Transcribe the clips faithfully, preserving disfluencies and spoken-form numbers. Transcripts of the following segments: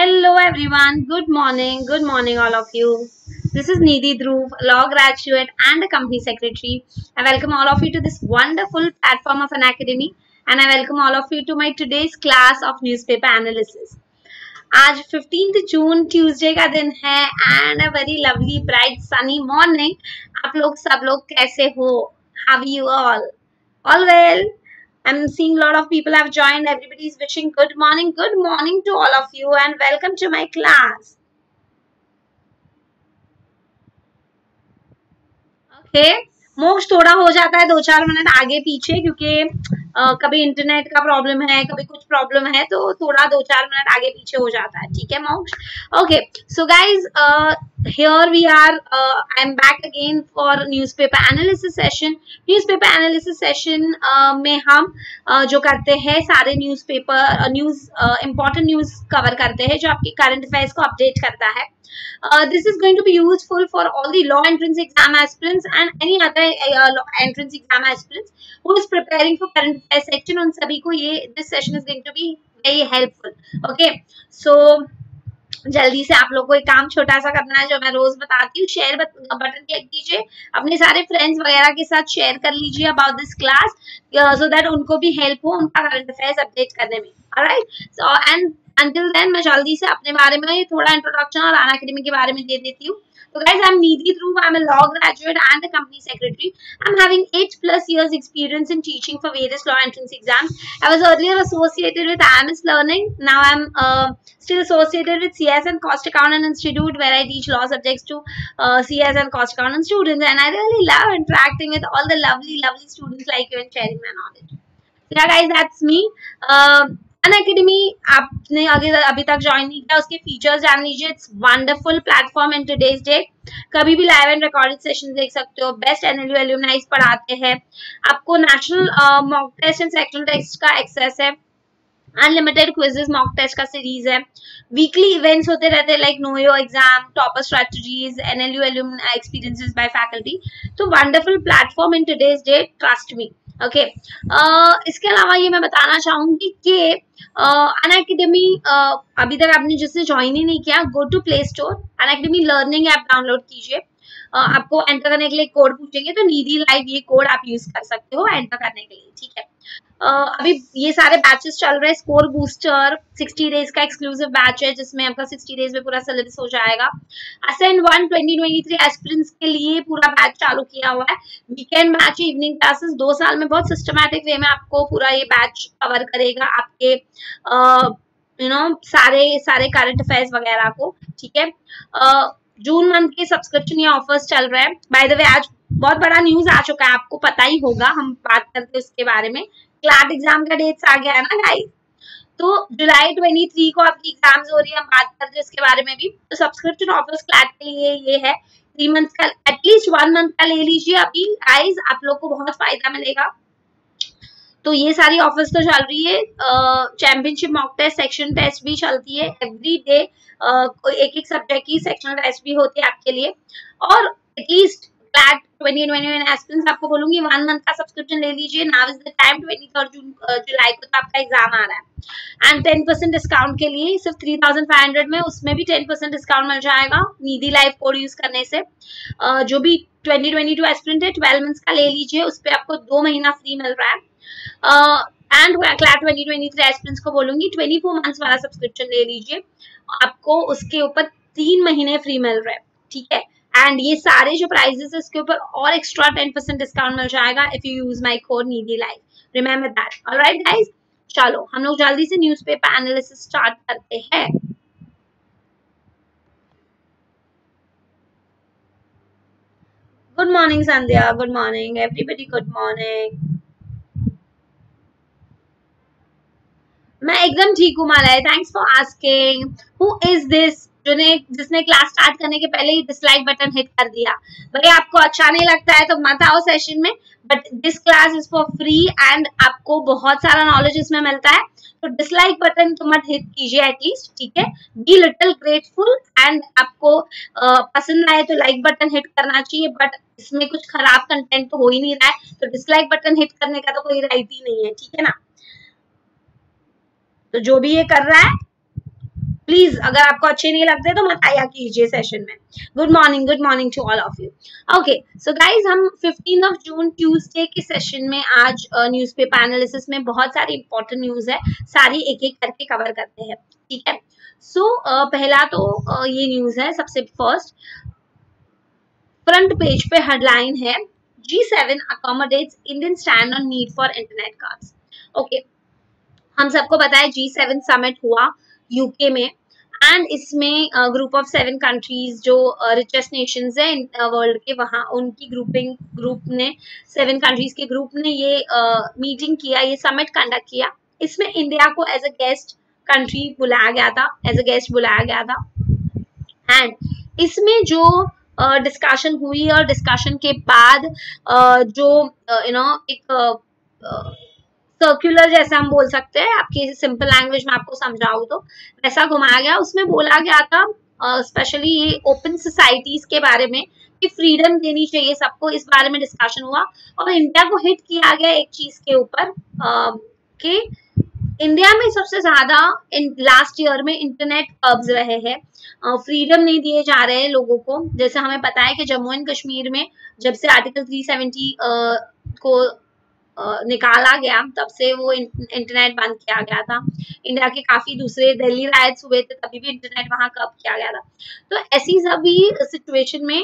Hello everyone, good morning, good morning all of you. This is Nidhi Dhruv, law graduate and a company secretary. I welcome all of you to this wonderful platform of an academy and I welcome all of you to my today's class of newspaper analysis. आज fifteenth June Tuesday का दिन है and a very lovely bright sunny morning. आप लोग सब लोग कैसे हो? How are you all? All well? I'm seeing a lot of people have joined. Everybody is wishing good morning. Good morning to all of you and welcome to my class. Okay. मोक्ष थोड़ा हो जाता है दो चार minute आगे पीछे क्योंकि uh, कभी इंटरनेट का प्रॉब्लम है कभी कुछ प्रॉब्लम है तो थोड़ा दो चार मिनट आगे पीछे हो जाता है ठीक है Moksh okay so guys here we are uh, I'm back again for newspaper analysis session newspaper analysis session uh, में हम uh, जो करते हैं सारे newspaper uh, news uh, important news cover करते हैं जो आपकी current affairs को update करता है Uh, this is going to be useful for all the law entrance exam aspirants and any other uh, law entrance exam aspirants who is preparing for current affairs section. उन सभी को ये this session is going to be very helpful. Okay, so जल्दी से आप लोग को एक काम छोटा सा करना है जो मैं रोज बताती हूँ शेयर बटन क्लिक कीजिए अपने सारे फ्रेंड्स वगैरह के साथ शेयर कर लीजिए about this class so that उनको भी हेल्प हो उनका करंट अफेयर्स अपडेट करने में alright so and until then मैं जल्दी से अपने बारे में थोड़ा इंट्रोडक्शन और अनअकैडमी के बारे में दे देती हूँ So guys, I'm Nidhi Dhruv. I'm a law graduate and a company secretary. I'm having eight plus years experience in teaching for various law entrance exams. I was earlier associated with I M S Learning. Now I'm uh, still associated with C S and Cost Accountant Institute where I teach law subjects to uh, C S and Cost Accountant students. And I really love interacting with all the lovely, lovely students like you and sharing my knowledge. So yeah guys, that's me. Uh, Unacademy आपने अगर अभी तक join नहीं किया उसके features जान लीजिए it's wonderful platform in today's day कभी भी लाइव एंड रिकॉर्डेड सेशन देख सकते हो बेस्ट एनएलयू एल्यूमनाइज पढ़ाते हैं आपको national mock test and sectional test का एक्सेस है अनलिमिटेड क्विजेस मॉक टेस्ट का सीरीज है वीकली इवेंट्स होते रहते हैं like know your exam topper strategies NLU alumni experiences by faculty तो wonderful platform in today's day trust me okay इसके अलावा ये मैं बताना चाहूंगी कि अनअकैडमी uh, अभी तक आपने जिसने ज्वाइन ही नहीं किया go to play store Unacademy learning app download कीजिए uh, आपको एंटर करने के लिए कोड पूछेंगे तो निधि लाइव ये कोड आप यूज कर सकते हो एंटर करने के लिए ठीक है Uh, अभी ये सारे बैचेस चल रहे हैं स्कोर बूस्टर सिक्सटी डेज का एक्सक्लूसिव बैच है जिसमें आपका सिक्सटी डेज में पूरा सिलेबस हो जाएगा ascend one twenty twenty three aspirants के लिए पूरा बैच चालू किया हुआ है वीकेंड बैच इवनिंग क्लासेस दो साल में बहुत सिस्टमैटिक वे में आपको पूरा ये बैच कवर करेगा आपके यू नो सारे सारे करंट अफेयर्स वगैरह को ठीक है जून मंथ के सब्सक्रिप्शन या ऑफर्स चल रहे हैं बाय द वे आज बहुत बड़ा न्यूज आ चुका है आपको पता ही होगा हम बात करते हैं उसके बारे में क्लैट एग्जाम का डेट्स आ गया है ना गाइस तो जुलाई तेईस को आपकी एग्जाम्स हो रही है हम बात करते हैं इसके बारे में भी तो सब्सक्रिप्शन ऑफर्स क्लैट के लिए ये है थ्री मंथ का एटलीस्ट वन मंथ का ले लीजिए अभी गाइस आप लोग को बहुत फायदा मिलेगा तो ये सारी ऑफर्स तो चल रही है championship mock test section test भी चलती है एवरी डे एक एक सब्जेक्ट की सेक्शनल टेस्ट भी होती है आपके लिए और at least CLAT twenty twenty one aspirants आपको बोलूंगी वन मंथ का सब्सक्रिप्शन ले लीजिए now is the time twenty third June July को तो आपका एग्जाम आ रहा है एंड टेन परसेंट डिस्काउंट के लिए सिर्फ थ्री थाउजेंड फाइव हंड्रेड में उसमें भी टेन परसेंट डिस्काउंट मिल जाएगा निधि लाइव कोड यूज करने से uh, जो भी ट्वेंटी ट्वेंटी टू एस्पिरेंट है ट्वेल्व मंथ्स का ले लीजिए उस पर आपको दो महीना फ्री मिल रहा है and CLAT twenty twenty three aspirants को बोलूंगी ट्वेंटी फोर मंथ्स वाला सब्सक्रिप्शन ले लीजिए आपको उसके ऊपर तीन महीने फ्री मिल रहा है ठीक है एंड ये सारे जो प्राइजेस है इसके ऊपर और एक्स्ट्रा टेन परसेंट डिस्काउंट मिल जाएगा if you use my code Nidhi live remember that alright guys चलो हम लोग जल्दी से न्यूज़पेपर एनालिसिस स्टार्ट करते हैं good morning Sandhya good morning everybody good morning मैं एकदम ठीक हूँ Malay thanks for asking who is this जिन्हें जिसने क्लास स्टार्ट करने के पहले ही डिसलाइक बटन हिट कर दिया भैया आपको अच्छा नहीं लगता है तो मत आओ सेशन में but this class is for free and आपको बहुत सारा नॉलेज इसमें मिलता है तो डिसलाइक बटन तो मत हिट कीजिए एटलीस्ट ठीक है बी लिटिल ग्रेटफुल एंड आपको uh, पसंद आए तो लाइक बटन हिट करना चाहिए बट इसमें कुछ खराब कंटेंट तो हो ही नहीं रहा है तो डिसलाइक बटन हिट करने का तो कोई राइट ही नहीं है ठीक है ना तो जो भी ये कर रहा है प्लीज अगर आपको अच्छे नहीं लगते तो मत आया कीजिए सेशन में। Good morning, good morning to all of you. Okay so guys, हम फिफ्टीन ऑफ जून ट्यूसडे के सेशन में आज न्यूज़पेपर एनालिसिस में बहुत सारी इंपॉर्टेंट न्यूज है, सारी एक एक करके कवर करते हैं, ठीक है। सो so, uh, पहला तो uh, ये न्यूज है, सबसे फर्स्ट फ्रंट पेज पे हेडलाइन है, G seven accommodates Indian stand on need for internet cards। Okay okay. हम सबको पता है जी सेवन समिट हुआ यूके में, एंड इसमें ग्रुप ऑफ सेवन कंट्रीज जो रिचेस्ट नेशंस है वर्ल्ड के, वहाँ उनकी ग्रुपिंग ग्रुप ने सेवन कंट्रीज के ग्रुप ने ये मीटिंग uh, किया, ये समिट कंडक्ट किया। इसमें इंडिया को एज अ गेस्ट कंट्री बुलाया गया था, एज अ गेस्ट बुलाया गया था। एंड इसमें जो डिस्कशन uh, हुई और डिस्कशन के बाद uh, जो यू uh, नो एक uh, सर्कुलर uh, जैसे हम बोल सकते हैं, आपकी सिंपल लैंग्वेज में आपको समझाऊं तो वैसा घुमाया गया। उसमें बोला गया था स्पेशली uh, ये ओपन सोसाइटीज के बारे में कि फ्रीडम देनी चाहिए सबको, इस बारे में डिस्कशन हुआ। और इंडिया को हिट किया गया एक चीज के ऊपर uh, कि इंडिया में सबसे ज्यादा इन लास्ट ईयर में इंटरनेट कब्ज रहे हैं, फ्रीडम नहीं दिए जा रहे हैं लोगों को। जैसे हमें पता है कि जम्मू एंड कश्मीर में जब से आर्टिकल थ्री सेवेंटी को आ, निकाला गया, तब से वो इंटरनेट बंद किया गया था। इंडिया के काफी दूसरे दिल्ली राइट्स हुए थे, तभी भी इंटरनेट वहां कब किया गया था। तो ऐसी सभी सिचुएशन में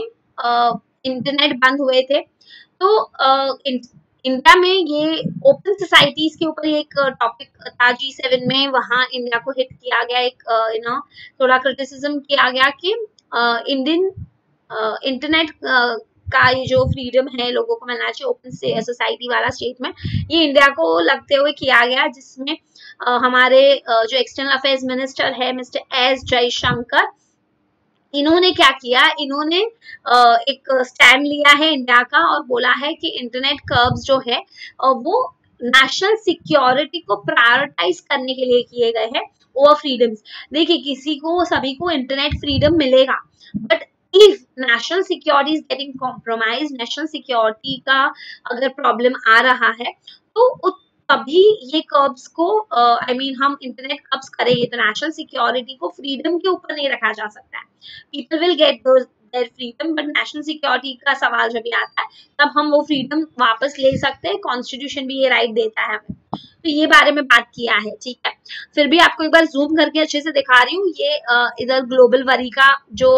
इंटरनेट बंद हुए थे। तो आ, इंडिया में ये ओपन सोसाइटीज के ऊपर एक टॉपिक था जी सेवन में, वहाँ इंडिया को हिट किया गया, एक यू नो थोड़ा क्रिटिसिज्म किया गया कि इंडियन इंटरनेट का ये जो फ्रीडम है लोगों को मिलना चाहिए ओपन सोसाइटी वाला स्टेट में, ये इंडिया को लगते हुए किया गया। जिसमें uh, हमारे uh, जो एक्सटर्नल अफेयर्स मिनिस्टर है मिस्टर एस जयशंकर, इन्होंने क्या किया, इन्होंने एक स्टैंड लिया है इंडिया का और बोला है कि इंटरनेट कर्ब्स जो है वो नेशनल सिक्योरिटी को प्रायोरिटाइज करने के लिए किए गए हैं ओवर फ्रीडम्स। देखिए, किसी को सभी को इंटरनेट फ्रीडम मिलेगा, but if national security is getting compromise, national security का अगर प्रॉब्लम आ रहा है तो तभी ये कर्ब्स को I uh, mean I mean, हम इंटरनेट कर्ब्स करेंगे तो नेशनल सिक्योरिटी को फ्रीडम के ऊपर नहीं रखा जा सकता है। People will get their freedom, but national security का सवाल जब भी आता है तब हम वो फ्रीडम वापस ले सकते हैं। कॉन्स्टिट्यूशन भी ये राइट देता है हमें, तो ये बारे में बात किया है, ठीक है। फिर भी आपको एक बार जूम करके अच्छे से दिखा रही हूँ। ये uh, इधर ग्लोबल वरी का जो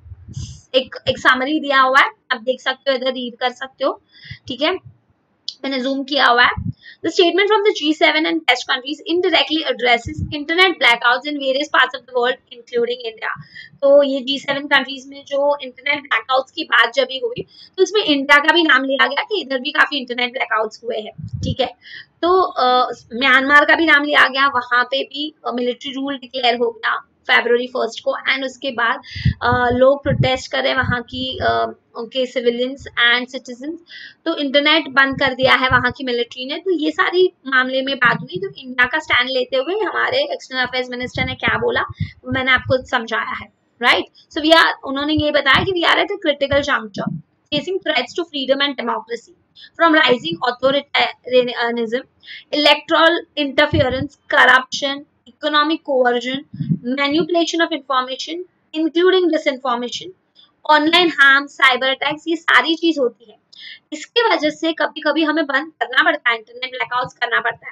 एक एक समरी दिया हुआ है, आप देख सकते हो, इधर रीड कर सकते हो, ठीक है। मैंने जूम किया हुआ है। The statement from the G seven and guest countries indirectly addresses internet blackouts in various parts of the world, including India। तो ये जी सेवन कंट्रीज में जो इंटरनेट ब्लैकआउट्स की बात जब भी हुई तो उसमें इंडिया का भी नाम लिया गया कि इधर भी काफी इंटरनेट ब्लैकआउट्स हुए हैं, ठीक है। तो म्यांमार का भी नाम लिया गया, वहां पे भी मिलिट्री रूल डिक्लेयर हो गया फरवरी फर्स्ट को। एंड उसके बाद uh, लोग प्रोटेस्ट कर रहे हैं वहाँ की uh, उनके सिविलियंस एंड सिटीजन्स, तो इंटरनेट बंद कर दिया है वहाँ की मिलिट्री ने। तो ये सारी मामले में बात हुई। तो इंडिया का स्टैंड लेते हुए हमारे एक्सटर्नल अफेयर्स मिनिस्टर ने क्या बोला मैंने आपको समझाया है, राइट। सो वी आर, उन्होंने ये बताया कि we are at a critical juncture facing threats to freedom and democracy from rising authoritarianism, electoral interference, corruption, economic coercion, manipulation of information, including disinformation, online harm, cyber attacks, ये सारी चीज होती है। इसकी वजह से कभी कभी हमें बंद करना पड़ता है, इंटरनेट ब्लैकआउट्स करना पड़ता है।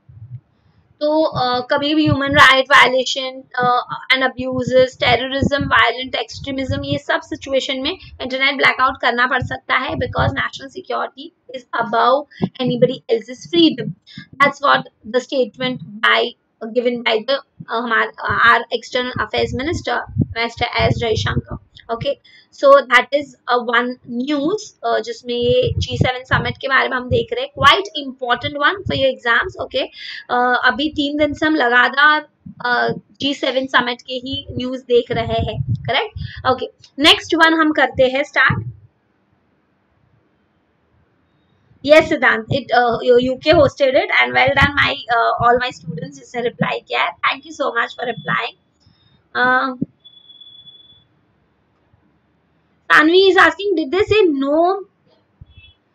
तो uh, कभी भी human right violation and abuses, terrorism, violent extremism, ये सब सिचुएशन में इंटरनेट ब्लैकआउट करना पड़ सकता है because national security is above anybody else's freedom. That's what the statement by given by the uh, our external affairs minister Mister S Jaishankar। okay, so that is a one news uh, जिसमें ये जी seven summit के बारे में हम देख रहे हैं, quite important one for your exams। okay, uh, अभी तीन दिन से हम लगातार जी सेवन समिट के ही न्यूज देख रहे हैं, करेक्ट। ओके, नेक्स्ट वन हम करते हैं start. Yes, Siddhant, it uh, U K hosted it and well done, my uh, all my students जिसने reply किया है, thank you so much for replying। uh, Tanvi is asking, did they say no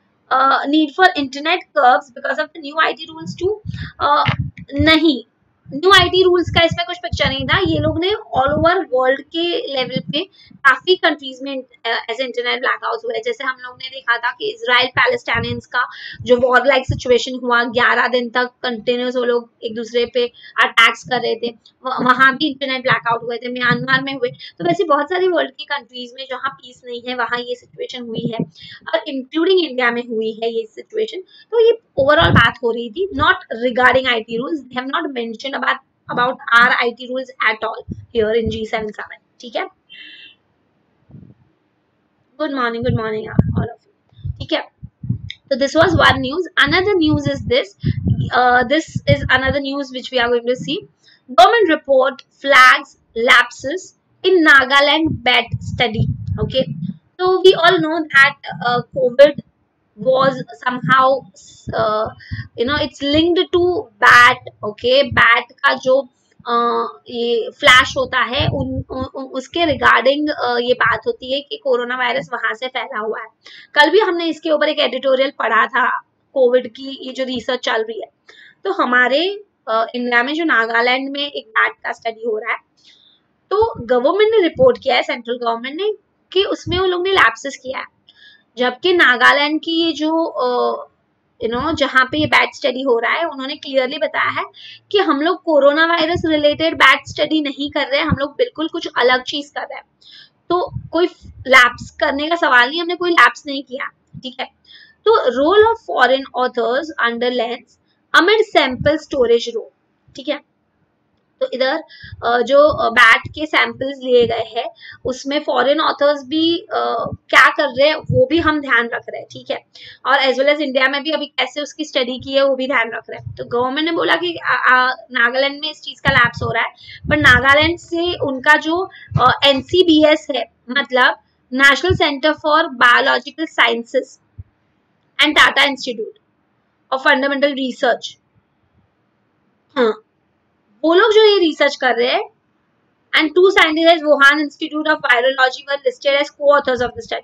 uh, need for internet curves because of the new I T rules too? uh, नहीं, new IT rules का इसमें कुछ picture नहीं था। ये लोग ने all over world के लेवल पे काफी कंट्रीज में ऐसे इंटरनेट ब्लैकआउट हुए। जैसे हम लोग ने देखा था कि इजराइल पैलेस्टाइनियंस का जो वॉर लाइक सिचुएशन हुआ, ग्यारह दिन तक कंटिन्यूस वो लोग एक दूसरे पे अटैक्स कर रहे थे, वहां भी इंटरनेट ब्लैकआउट हुए थे। म्यांमार में हुए। तो वैसे बहुत सारी वर्ल्ड की कंट्रीज में जहाँ पीस नहीं है वहां ये सिचुएशन हुई है, और इंक्लूडिंग इंडिया में हुई है ये सिचुएशन। तो ये ओवरऑल बात हो रही थी, not regarding IT rules. They have not mentioned about about our IT rules at all here in G seven seven. ठीक है, good morning, good morning all of you. ठीक है, so this was one news. Another news is this. Uh, this is another news which we are going to see. Government report flags lapses in Nagaland bat study. Okay, so we all know that uh, COVID was somehow uh, you know it's linked to bat. Okay, bat का जो Uh, ये flash होता है उन, उ, उ, उसके regarding uh, ये बात होती है कि कोरोना वायरस वहां से फैला हुआ है। कल भी हमने इसके ऊपर एक एडिटोरियल पढ़ा था, कोविड की ये जो रिसर्च चल रही है। तो हमारे uh, इंडिया में जो नागालैंड में एक बैट का स्टडी हो रहा है, तो गवर्नमेंट ने रिपोर्ट किया है, सेंट्रल गवर्नमेंट ने, कि उसमें उन लोगों ने लैप्सेस किया है। जबकि नागालैंड की ये जो uh, यू नो जहाँ पे ये बैट स्टडी हो रहा है, उन्होंने क्लियरली बताया है कि हम लोग corona virus related bat study नहीं कर रहे हैं, हम लोग बिल्कुल कुछ अलग चीज कर रहे हैं। तो कोई लैब्स करने का सवाल नहीं, हमने कोई लैब्स नहीं किया। ठीक है, तो role of foreign authors under lens amid sample storage role. ठीक है, तो इधर जो बैट के सैंपल्स लिए गए हैं उसमें फॉरेन ऑथर्स भी क्या कर रहे हैं वो भी हम ध्यान रख रहे हैं। ठीक है, और एज वेल एज इंडिया में भी अभी कैसे उसकी स्टडी की है वो भी ध्यान रख रहे हैं। तो गवर्नमेंट ने बोला कि नागालैंड में इस चीज का लैप्स हो रहा है, पर नागालैंड से उनका जो एनसीबीएस है, मतलब national centre for biological sciences and Tata institute of fundamental research, हाँ, वो लोग जो ये रिसर्च कर रहे हैं, and two scientist Wuhan institute of virology were listed as co-authors of the study,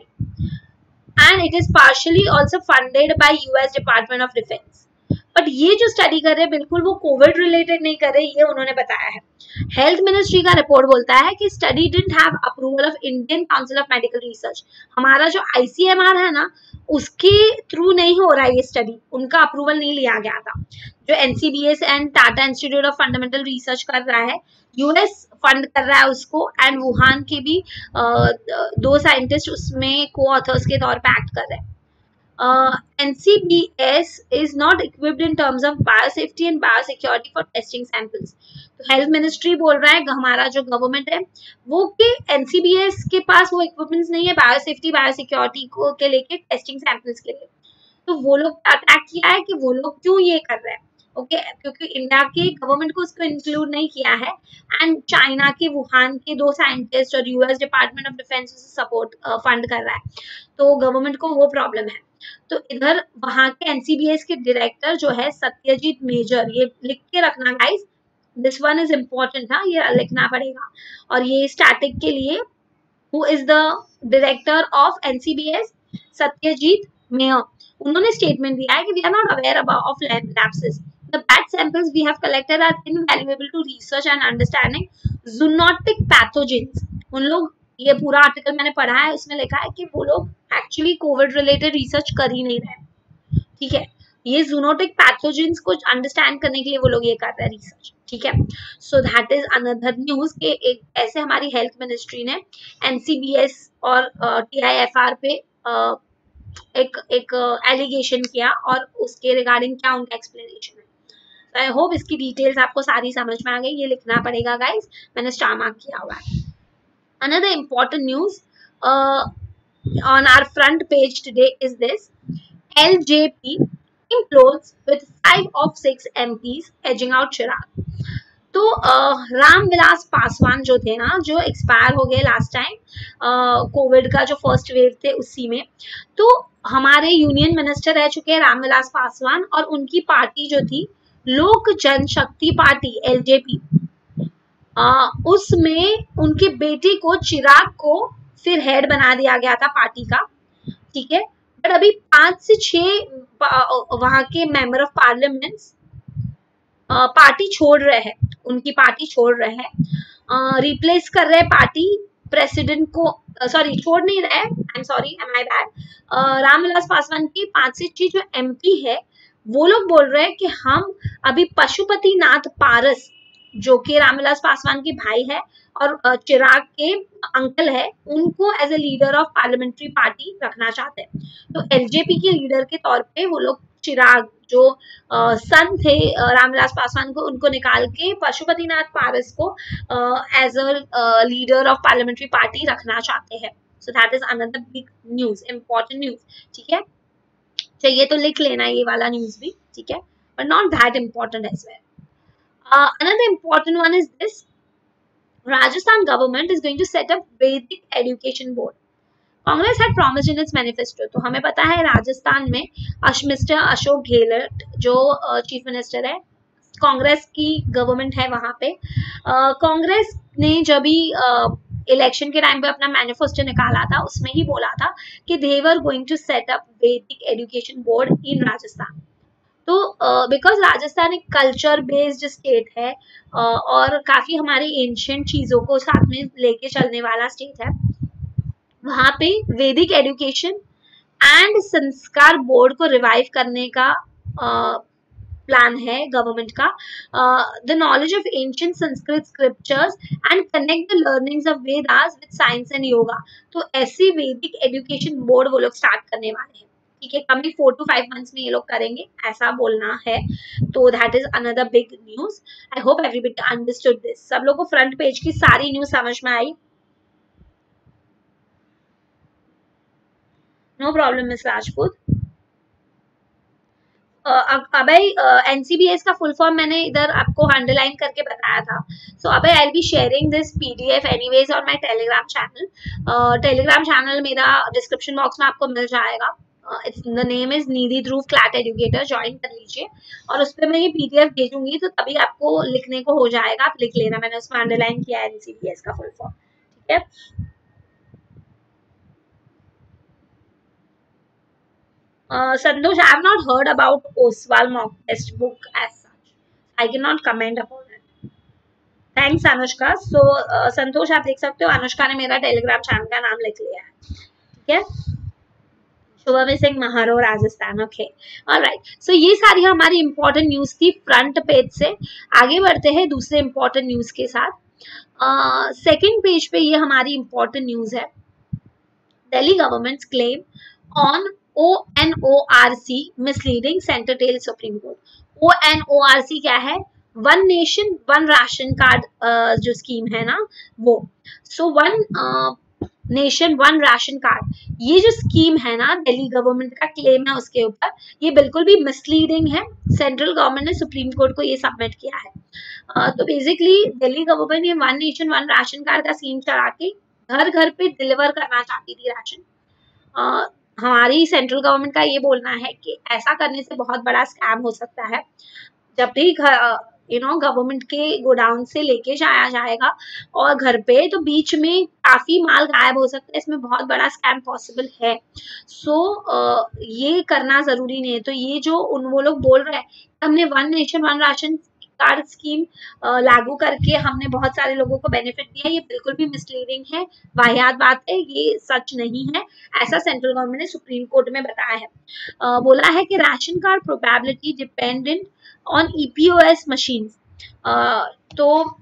and it is partially also funded by US department of defence. But ये जो स्टडी कर रहे हैं बिल्कुल वो कोविड रिलेटेड नहीं कर रहे, ये उन्होंने बताया है। हेल्थ मिनिस्ट्री का रिपोर्ट बोलता है कि study didn't have approval of Indian council of medical research. हमारा जो आईसीएमआर है ना, उसके थ्रू नहीं हो रहा है ये स्टडी, उनका अप्रूवल नहीं लिया गया था। जो NCBS and Tata institute of fundamental research कर रहा है, यूएस फंड कर रहा है उसको, एंड वुहान के भी आ, दो साइंटिस्ट उसमें को ऑथर्स के तौर पे एक्ट कर रहे हैं। Uh, N C B S is not equipped in terms of biosafety and biosecurity for testing samples. तो हेल्थ मिनिस्ट्री बोल रहा है, हमारा जो गवर्नमेंट है वो कि N C B S के पास वो इक्विपमेंट्स नहीं है बायोसेफ्टी बायोसिक्योरिटी को के लेके टेस्टिंग सैंपल्स के लिए। तो वो लोग अटैक किया है कि वो लोग क्यों ये कर रहे हैं। ओके okay, क्योंकि इंडिया के गवर्नमेंट को उसको इंक्लूड नहीं किया है, एंड चाइना के वुहान के दो साइंटिस्ट और US department of defence support fund कर रहा है, तो गवर्नमेंट को वो प्रॉब्लम है। तो इधर वहां के एनसीबीएस के डायरेक्टर जो है सत्यजीत मेजर, ये लिख के रखना guys, this one is important, था ये लिखना पड़ेगा। और ये स्टैटिक के लिए who is the director of NCBS, Satyajit Mayor, उन्होंने स्टेटमेंट दिया है कि we are not aware about of lapses, the bat samples we have collected are invaluable to research and understanding zoonotic pathogens। उन लोग, ये पूरा आर्टिकल मैंने पढ़ा है, उसमें लिखा है कि वो लोग एक्चुअली कोविड रिलेटेड रिसर्च कर ही नहीं रहे। ठीक है, ये जूनोटिक पैथोजेंस को अंडरस्टैंड करने के लिए वो लोग ये कर रहे हैं रिसर्च। ठीक है, so that is another news के एक ऐसे हमारी हेल्थ मिनिस्ट्री ने एनसीबीएस और टीआईएफआर पे uh, एक एक एलिगेशन uh, किया, और उसके रिगार्डिंग क्या उनका एक्सप्लेनेशन है। आई होप इसकी डिटेल्स आपको सारी समझ में आ गई। ये लिखना पड़ेगा गाइस, मैंने स्टार मार्क किया हुआ है। Another important news uh, on our front page today is this: L J P implodes with five of six M Ps edging out Chirag। तो uh, रामविलास पासवान जो थे ना, जो एक्सपायर हो गए लास्ट टाइम कोविड का जो फर्स्ट वेव थे उसी में, तो हमारे यूनियन मिनिस्टर रह चुके हैं रामविलास पासवान, और उनकी पार्टी जो थी लोक जनशक्ति पार्टी एलजेपी, आ, उसमें उनके बेटे को चिराग को फिर हेड बना दिया गया था पार्टी का। ठीक है, बट अभी पांच से छह वहां के मेंबर ऑफ पार्लियामेंट पार्टी छोड़ रहे हैं, उनकी पार्टी छोड़ रहे हैं, रिप्लेस कर रहे पार्टी प्रेसिडेंट को, सॉरी uh, छोड़ नहीं रहे, I am sorry, am I bad, Ramvilas Paswan की पांच से छह जो एमपी है वो लोग बोल रहे हैं कि हम अभी पशुपति नाथ पारस जो कि रामविलास पासवान के भाई है और चिराग के अंकल है, उनको as a leader of parliamentary party रखना चाहते हैं। तो एलजेपी के लीडर के तौर पे वो लोग चिराग जो सन थे रामविलास पासवान को, उनको निकाल के पशुपतिनाथ पारस को as a leader of parliamentary party रखना चाहते हैं। So that is another big news, important news, ठीक है। चाहिए तो लिख लेना ये वाला न्यूज भी, ठीक है, but not that important as well. Another important one is this, Rajasthan government is going to set up Vedic education board. Congress had promised in its manifesto. तो हमें पता है राजस्थान में मिस्टर अशोक गहलोत जो चीफ uh, मिनिस्टर है, कांग्रेस की government है वहां पे। कांग्रेस uh, ने जब भी इलेक्शन uh, के टाइम पे अपना मैनिफेस्टो निकाला था उसमें ही बोला था कि they were going to set up Vedic education board in Rajasthan. तो बिकॉज uh, राजस्थान एक कल्चर बेस्ड स्टेट है uh, और काफी हमारी एंशियंट चीजों को साथ में लेके चलने वाला स्टेट है, वहां पे Vedic education and Sanskar board को रिवाइव करने का प्लान uh, है गवर्नमेंट का। The knowledge of ancient Sanskrit scriptures and connect the learnings of Vedas with science and yoga. तो ऐसी वैदिक एजुकेशन बोर्ड वो लोग स्टार्ट करने वाले हैं, ठीक है, coming four to five months में ये लोग करेंगे, ऐसा बोलना है। तो that is another big news. I hope everybody understood this. सब लोगों को फ्रंट पेज की सारी न्यूज समझ में आई? No problem miss Rajput. अबे एनसीबीएस का फुल फॉर्म मैंने इधर आपको अंडरलाइन करके बताया था। सो अबे I will be sharing this PDF anyways on my Telegram channel. Telegram channel मेरा डिस्क्रिप्शन बॉक्स में आपको मिल जाएगा। The name is Nidhi Dhruv CLAT educator, join कर लीजिए और उस पर मैं ये पीडीएफ भेजूंगी तो तभी आपको लिखने को हो जाएगा, आप लिख लेना, मैंने उसमें अंडरलाइन किया है एनसीबीएस का फुल फॉर्म, ठीक है। Santosh, I have not heard about Oswal mock test book as such, I can not comment upon it. Thanks Anushka. So Santosh आप देख सकते हो अनुष्का ने मेरा टेलीग्राम चैनल का नाम लिख लिया है, ठीक है। शुभम सिंह महारो राजस्थान, ओके, ऑलराइट। सो ये सारी हमारी इंपॉर्टेंट न्यूज थी फ्रंट पेज से। आगे बढ़ते हैं दूसरे इंपॉर्टेंट न्यूज के साथ। सेकंड uh, पेज पे ये हमारी इंपॉर्टेंट न्यूज है, Delhi government claim on O N O R C misleading centre tell Supreme Court. O N O R C क्या है? One nation one ration card uh, जो scheme है ना वो। So one nation one ration card, ये जो scheme है ना दिल्ली गवर्नमेंट का क्लेम है उसके ऊपर, ये बिल्कुल भी मिसलीडिंग है। सेंट्रल गवर्नमेंट ने सुप्रीम कोर्ट को ये सबमिट किया है। uh, तो बेसिकली दिल्ली गवर्नमेंट ये one nation one ration card का स्कीम चला के घर घर पे डिलीवर करना चाहती थी राशन। uh, हमारी सेंट्रल गवर्नमेंट का ये बोलना है कि ऐसा करने से बहुत बड़ा स्कैम हो सकता है। जब भी यू नो गवर्नमेंट के गोडाउन से लेके जाया जाएगा और घर पे, तो बीच में काफी माल गायब हो सकता है, इसमें बहुत बड़ा स्कैम पॉसिबल है। सो so, uh, ये करना जरूरी नहीं है। तो ये जो उन वो लोग बोल रहे हैं हमने one nation one ration card scheme लागू करके हमने बहुत सारे लोगों को बेनिफिट दिया, ये बिल्कुल भी मिसलीडिंग है, वाहियात बात है, ये सच नहीं है। ऐसा सेंट्रल गवर्नमेंट ने सुप्रीम कोर्ट में बताया है। uh, बोला है कि ration card probability dependent on ePOS machine. तो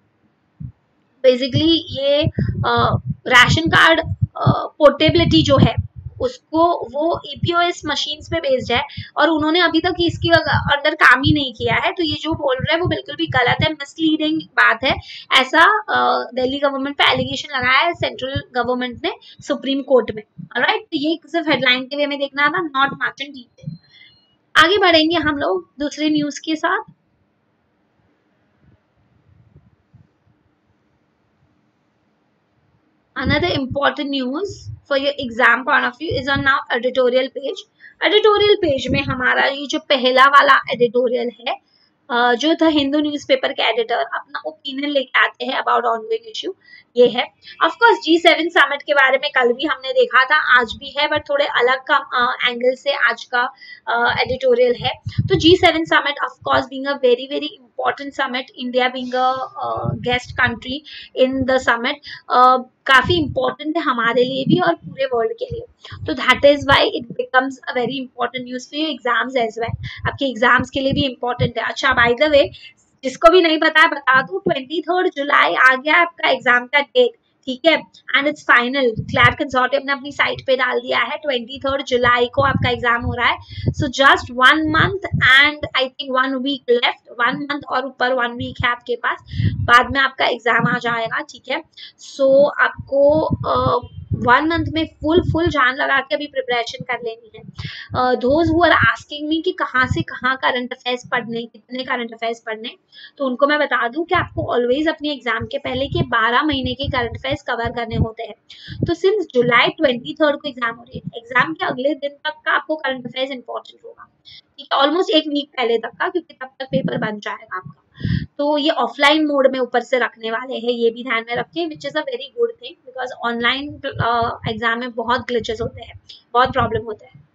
बेसिकली ये राशन कार्ड पोर्टेबिलिटी जो है उसको वो ईपीओएस मशीन्स पे बेस्ड है और उन्होंने अभी तक इसके अंदर काम ही नहीं किया है। तो ये जो बोल रहे हैं वो बिल्कुल भी गलत है, मिसलीडिंग बात है। ऐसा दिल्ली गवर्नमेंट पे एलिगेशन लगाया है सेंट्रल गवर्नमेंट ने सुप्रीम कोर्ट में। ऑलराइट, तो ये सिर्फ हेडलाइन के वे में देखना था, नॉट मच इन डिटेल। आगे बढ़ेंगे हम लोग दूसरे न्यूज के साथ। Another important news for your exam point of view is on now editorial page. Editorial page में हमारा ये जो पहला वाला editorial है Uh, जो द हिंदू न्यूज़पेपर के एडिटर अपना ओपिनियन लेके आते हैं अबाउट ऑनगोइंग इश्यू, ये है। Of course G seven summit के बारे में कल भी हमने देखा था, आज भी है, बट थोड़े अलग का एंगल से आज का एडिटोरियल uh, है। तो G seven summit of course being a very very important summit, India being a guest country in the summit, काफी इंपॉर्टेंट है हमारे लिए भी और पूरे वर्ल्ड के लिए। तो that is why it becomes a very important news for your exams as well, आपके एग्जाम्स के लिए भी इंपॉर्टेंट है। अच्छा, बाय द वे, जिसको भी नहीं पता है बता दूं, ट्वेंटी थर्ड जुलाई आ गया आपका एग्जाम का डेट, ठीक है, and it's final. CLAT consortium ने अपनी साइट पे डाल दिया है, ट्वेंटी थर्ड जुलाई को आपका एग्जाम हो रहा है। So just one month and I think one week left, one month और ऊपर वन वीक है आपके पास, बाद में आपका एग्जाम आ जाएगा, ठीक है। सो so, आपको वन मंथ में फुल फुल जान लगा के अभी प्रिपरेशन कर लेनी है। Those who are asking me कि कहाँ से कहाँ करंट अफेयर्स पढ़ने, कितने करंट अफेयर्स पढ़ने, तो उनको मैं बता दूं कि आपको ऑलवेज अपनी एग्जाम के पहले के बारह महीने के करंट अफेयर्स कवर करने होते हैं। तो सिंस जुलाई ट्वेंटी थर्ड को एग्जाम हो रही है, एग्जाम के अगले दिन तक का आपको करंट अफेयर्स इंपॉर्टेंट होगा, ठीक है, ऑलमोस्ट एक वीक पहले तक का, क्योंकि तब तक पेपर बन जाएगा आपका। तो ये ऑफलाइन मोड में ऊपर से रखने वाले हैं, ये भी ध्यान में रखें, which is a very good thing, because online exam में बहुत ग्लिचेस होते हैं, बहुत प्रॉब्लम होते हैं।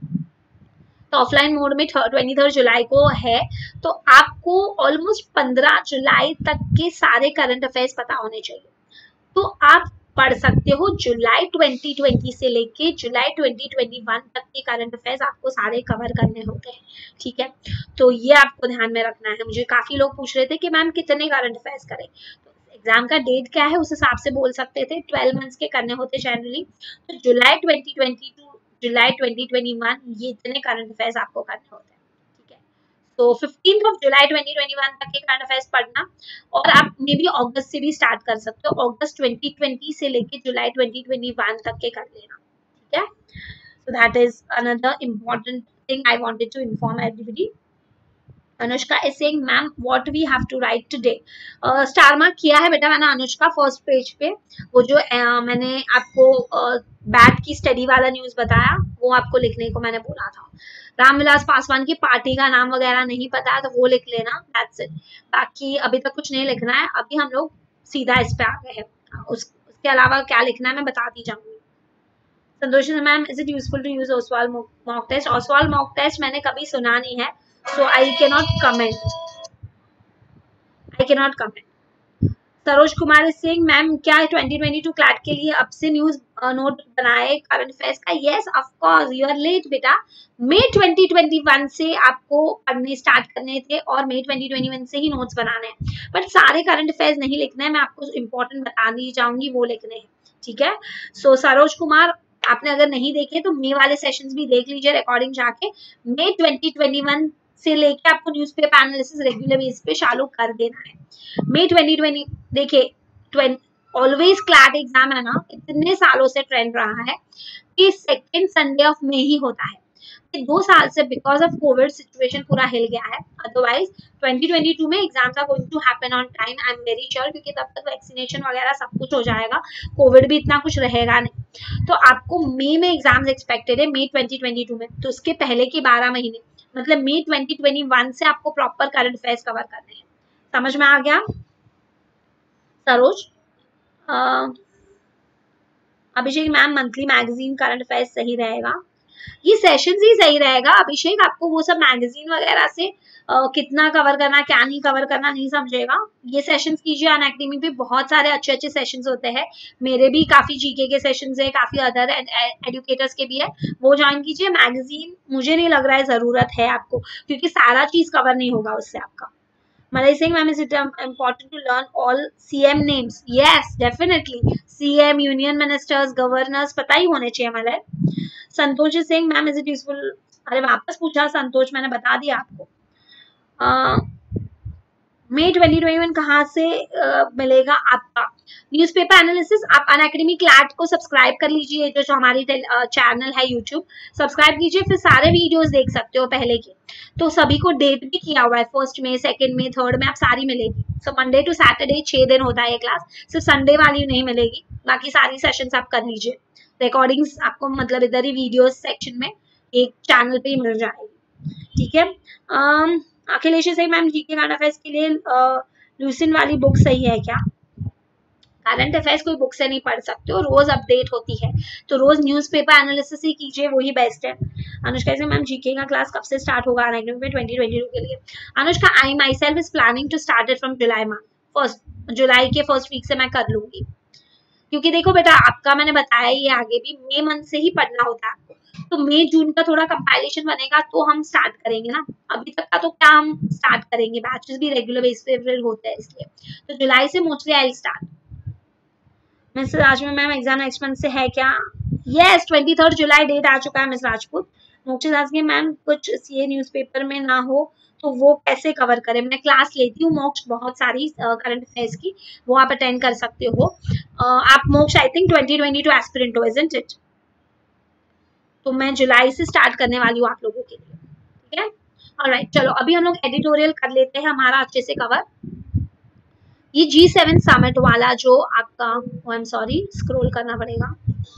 तो ऑफलाइन मोड में ट्वेंटी थर्ड जुलाई को है, तो आपको ऑलमोस्ट पंद्रह जुलाई तक के सारे करंट अफेयर्स पता होने चाहिए। तो आप पढ़ सकते हो जुलाई ट्वेंटी ट्वेंटी से लेके जुलाई ट्वेंटी ट्वेंटी वन तक के करंट अफेयर्स आपको सारे कवर करने होते हैं, ठीक है। तो ये आपको ध्यान में रखना है। मुझे काफी लोग पूछ रहे थे कि मैम कितने करंट अफेयर्स करें, तो एग्जाम का डेट क्या है उस हिसाब से बोल सकते थे, ट्वेल्व मंथ्स के करने होते जनरली, तो July twenty twenty two July twenty twenty one ये इतने करंट अफेयर्स आपको करने होते हैं, ठीक है। तो fifteenth of July twenty twenty one तक के करंट अफेयर्स पढ़ना, और आप मे बी अगस्त से भी स्टार्ट कर सकते हो, अगस्त ट्वेंटी ट्वेंटी से लेके जुलाई ट्वेंटी ट्वेंटी वन तक के कर लेना, ठीक है। So that is another important thing I wanted to inform everybody. Anushka is saying ma'am what we have to write today. Star mark किया है बेटा मैंने अनुष्का फर्स्ट पेज पे, वो जो uh, मैंने आपको बैट uh, की स्टडी वाला न्यूज बताया वो आपको लिखने को मैंने बोला था। रामविलास पासवान की पार्टी का नाम वगैरह नहीं पता है तो वो लिख लेना, दैट्स इट। बाकी अभी तक कुछ नहीं लिखना है, अभी हम लोग सीधा इस पे आ गए हैं। उस, उसके अलावा क्या लिखना है मैं बताती जाऊंगी। Santosh ma'am is it useful to use Oswal mock test? Oswal mock test मैंने कभी सुना नहीं है, so I cannot comment. I cannot comment. Saroj Kumar is saying ma'am क्या ट्वेंटी ट्वेंटी टू क्लैट के लिए अब से न्यूज नोट बनाए करंट अफेयर्स का? Yes of course, you are late बेटा। मई ट्वेंटी ट्वेंटी वन से आपको पढ़ने स्टार्ट करने थे और मई ट्वेंटी ट्वेंटी वन से ही नोट्स बनाने हैं, बट सारे करंट अफेयर्स नहीं लिखने हैं, मैं आपको इंपॉर्टेंट बतानी चाहूंगी वो लिखने हैं, ठीक है। सो so, सरोज कुमार आपने अगर नहीं देखे तो मई वाले सेशंस भी देख लीजिए रिकॉर्डिंग जाके, मई ट्वेंटी ट्वेंटी वन से लेके आपको न्यूज़पेपर एनालिसिस रेगुलर बेस पे चालू कर देना है। मई ट्वेंटी ट्वेंटी देखिए ऑलवेज क्लैट एग्जाम है ना, इतने सालों से ट्रेंड रहा है कि सेकेंड संडे ऑफ मई ही होता है। दो साल से बिकॉज ऑफ कोविड सिचुएशन पूरा हिल गया है, अदरवाइज ट्वेंटी ट्वेंटी टू में exams are going to happen on time, I am very sure, क्योंकि तब तक वैक्सीनेशन वगैरह सब कुछ हो जाएगा, कोविड भी इतना कुछ रहेगा नहीं। तो आपको मई में एग्जाम्स एक्सपेक्टेड है, मई ट्वेंटी ट्वेंटी टू में, तो उसके पहले के बारह महीने मतलब मई ट्वेंटी ट्वेंटी वन से आपको प्रॉपर करंट अफेयर्स कवर करने हैं। समझ में आ गया Saroj? Abhishek ma'am monthly magazine current affairs सही रहेगा? ये सेशन ही सही रहेगा अभिषेक, आपको वो सब मैगजीन वगैरह से uh, कितना कवर करना क्या नहीं कवर करना नहीं समझेगा। ये सेशंस कीजिए, अनअकैडमी पे बहुत सारे अच्छे अच्छे सेशंस होते हैं, मेरे भी काफी जीके के सेशंस है, काफी अदर एडुकेटर्स के भी है, वो ज्वाइन कीजिए। मैगजीन मुझे नहीं लग रहा है जरूरत है आपको, क्योंकि सारा चीज कवर नहीं होगा उससे आपका। Malay saying, ma'am, is it um, important to learn all C M names? Yes, definitely. C M, union ministers, governors, पता ही होने चाहिए Malay. Santosh is saying, ma'am, is it useful? अरे वापस पूछा संतोष, मैंने बता दिया आपको। मई ट्वेंटी ट्वेंटी वन कहाँ से uh, मिलेगा आपका न्यूज़पेपर एनालिसिस? आप अनअकैडमी क्लैट को सब्सक्राइब कर लीजिए, जो जो हमारी चैनल है यूट्यूब, सब्सक्राइब कीजिए, फिर सारे वीडियोस देख सकते हो पहले के। तो सभी को डेट भी किया हुआ है, फर्स्ट में, सेकंड में, थर्ड में, आप सारी मिलेगी। सो मंडे टू सैटरडे छह दिन होता है ये क्लास, सिर्फ संडे वाली नहीं मिलेगी, बाकी सारी सेशंस आप कर लीजिए। रिकॉर्डिंग्स आपको मतलब इधर ही वीडियोस सेक्शन में एक चैनल पे ही मिल जाएगी, ठीक है। um, अखिलेश सही मैम जीके करंट अफेयर्स के लिए लूसेंट वाली बुक सही है क्या? करंट अफेयर्स कोई बुक से नहीं पढ़ सकते हो, रोज अपडेट होती है, तो रोज न्यूज़पेपर एनालिसिस ही कीजिए, वही बेस्ट है। अनुष्का से मैम जीके का क्लास कब से स्टार्ट होगा अनअकैडमी में ट्वेंटी ट्वेंटी टू के लिए? Anushka I myself is planning to start it from July month, first July के फर्स्ट वीक से मैं कर लूंगी, क्योंकि देखो बेटा आपका मैंने बताया ये आगे भी मई मंथ से ही पढ़ना होता है आपको, तो मई जून का थोड़ा कंपाइलेशन बनेगा तो हम स्टार्ट करेंगे ना, अभी तक का तो क्या हम स्टार्ट करेंगे, बैचेस भी रेगुलर बेस पे होते हैं इसलिए, तो जुलाई से mostly I start. Miss Raj में मैम एग्जाम नेक्स्ट मंथ से है क्या? Yes twenty third July date आ चुका है मिस राजपूत। मोक्षित आज के मैम कुछ सीए न्यूज़पेपर में ना हो तो वो कैसे कवर करें? मैं क्लास लेती हूँ मोक्ष बहुत सारी करंट अफेयर्स की, वो आप अटेंड कर सकते हो। uh, आप Moksh I think twenty twenty two aspirant हो इजंट इट, तो मैं जुलाई से स्टार्ट करने वाली हूँ आप लोगों के लिए, ठीक है? ऑलराइट चलो अभी हम लोग एडिटोरियल कर लेते हैं हमारा अच्छे से कवर। ये जी सेवन समिट वाला जो आपका, आई एम सॉरी स्क्रॉल करना पड़ेगा,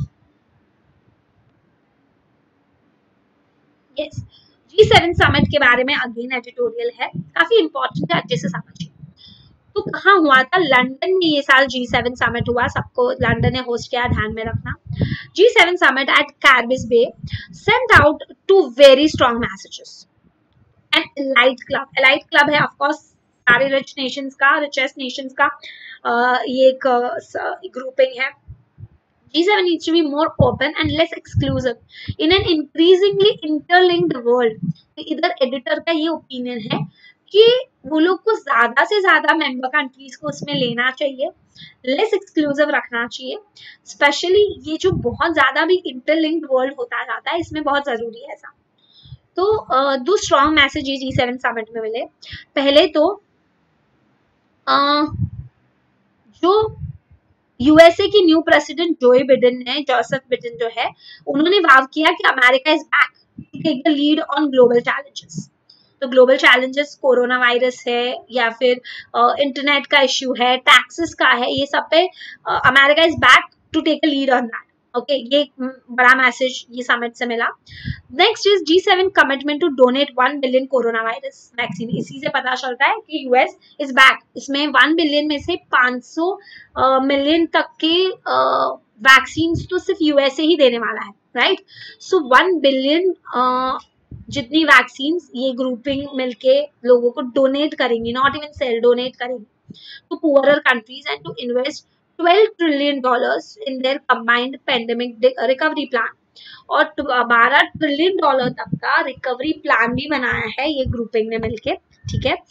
यस जी सेवन समिट के बारे में अगेन एडिटोरियल है, काफी इंपॉर्टेंट है, अच्छे से समझिए। तो कहाँ हुआ था? लंदन में ये साल जी सेवन समिट हुआ, सबको लंदन ने होस्ट किया, ध्यान में रखना। G seven summit at Carbis Bay sent out two very strong messages and elite club, elite club है ऑफ कोर्स सारे रिच नेशंस का, रिचेस्ट नेशंस का uh, ये एक ग्रुपिंग uh, है। G seven needs to be more open and less exclusive in an increasingly interlinked world। तो इधर editor का ये ओपिनियन है कि वो लोग को ज्यादा से ज्यादा मेंबर कंट्रीज को उसमें लेना चाहिए, लेस एक्सक्लूसिव रखना चाहिए, स्पेशली ये जो बहुत ज्यादा भी इंटरलिंक्ड वर्ल्ड होता जाता है इसमें बहुत जरूरी है ऐसा। तो दो strong message G seven summit में मिले। पहले तो uh, जो यूएसए की न्यू प्रेसिडेंट जोए बिडेन ने, जोसेफ बिडेन जो है, उन्होंने वाव किया कि America is back to take the lead on global challenges. तो ग्लोबल चैलेंजेस कोरोना वायरस है या फिर इंटरनेट uh, का इश्यू है, टैक्सेस का है, ये सब पे America is back to take a lead on that. Okay okay, ये बड़ा मैसेज ये समिट से मिला। Next is G seven commitment to donate one billion corona virus vaccine. इसी से पता चलता है कि यूएस इज बैक, इसमें वन बिलियन में से पाँच सौ मिलियन तक के वैक्सीन तो सिर्फ यूएसए ही देने वाला है, राइट? सो वन बिलियन जितनी वैक्सीन ये ग्रुपिंग मिलके लोगों को डोनेट करेंगी, नॉट इवन सेल, डोनेट करेंगी to poorer countries and to invest twelve trillion dollars in their combined pandemic recovery plan. और बारह ट्रिलियन डॉलर तक का रिकवरी प्लान भी बनाया है ये ग्रुपिंग ने मिलके, ठीक है?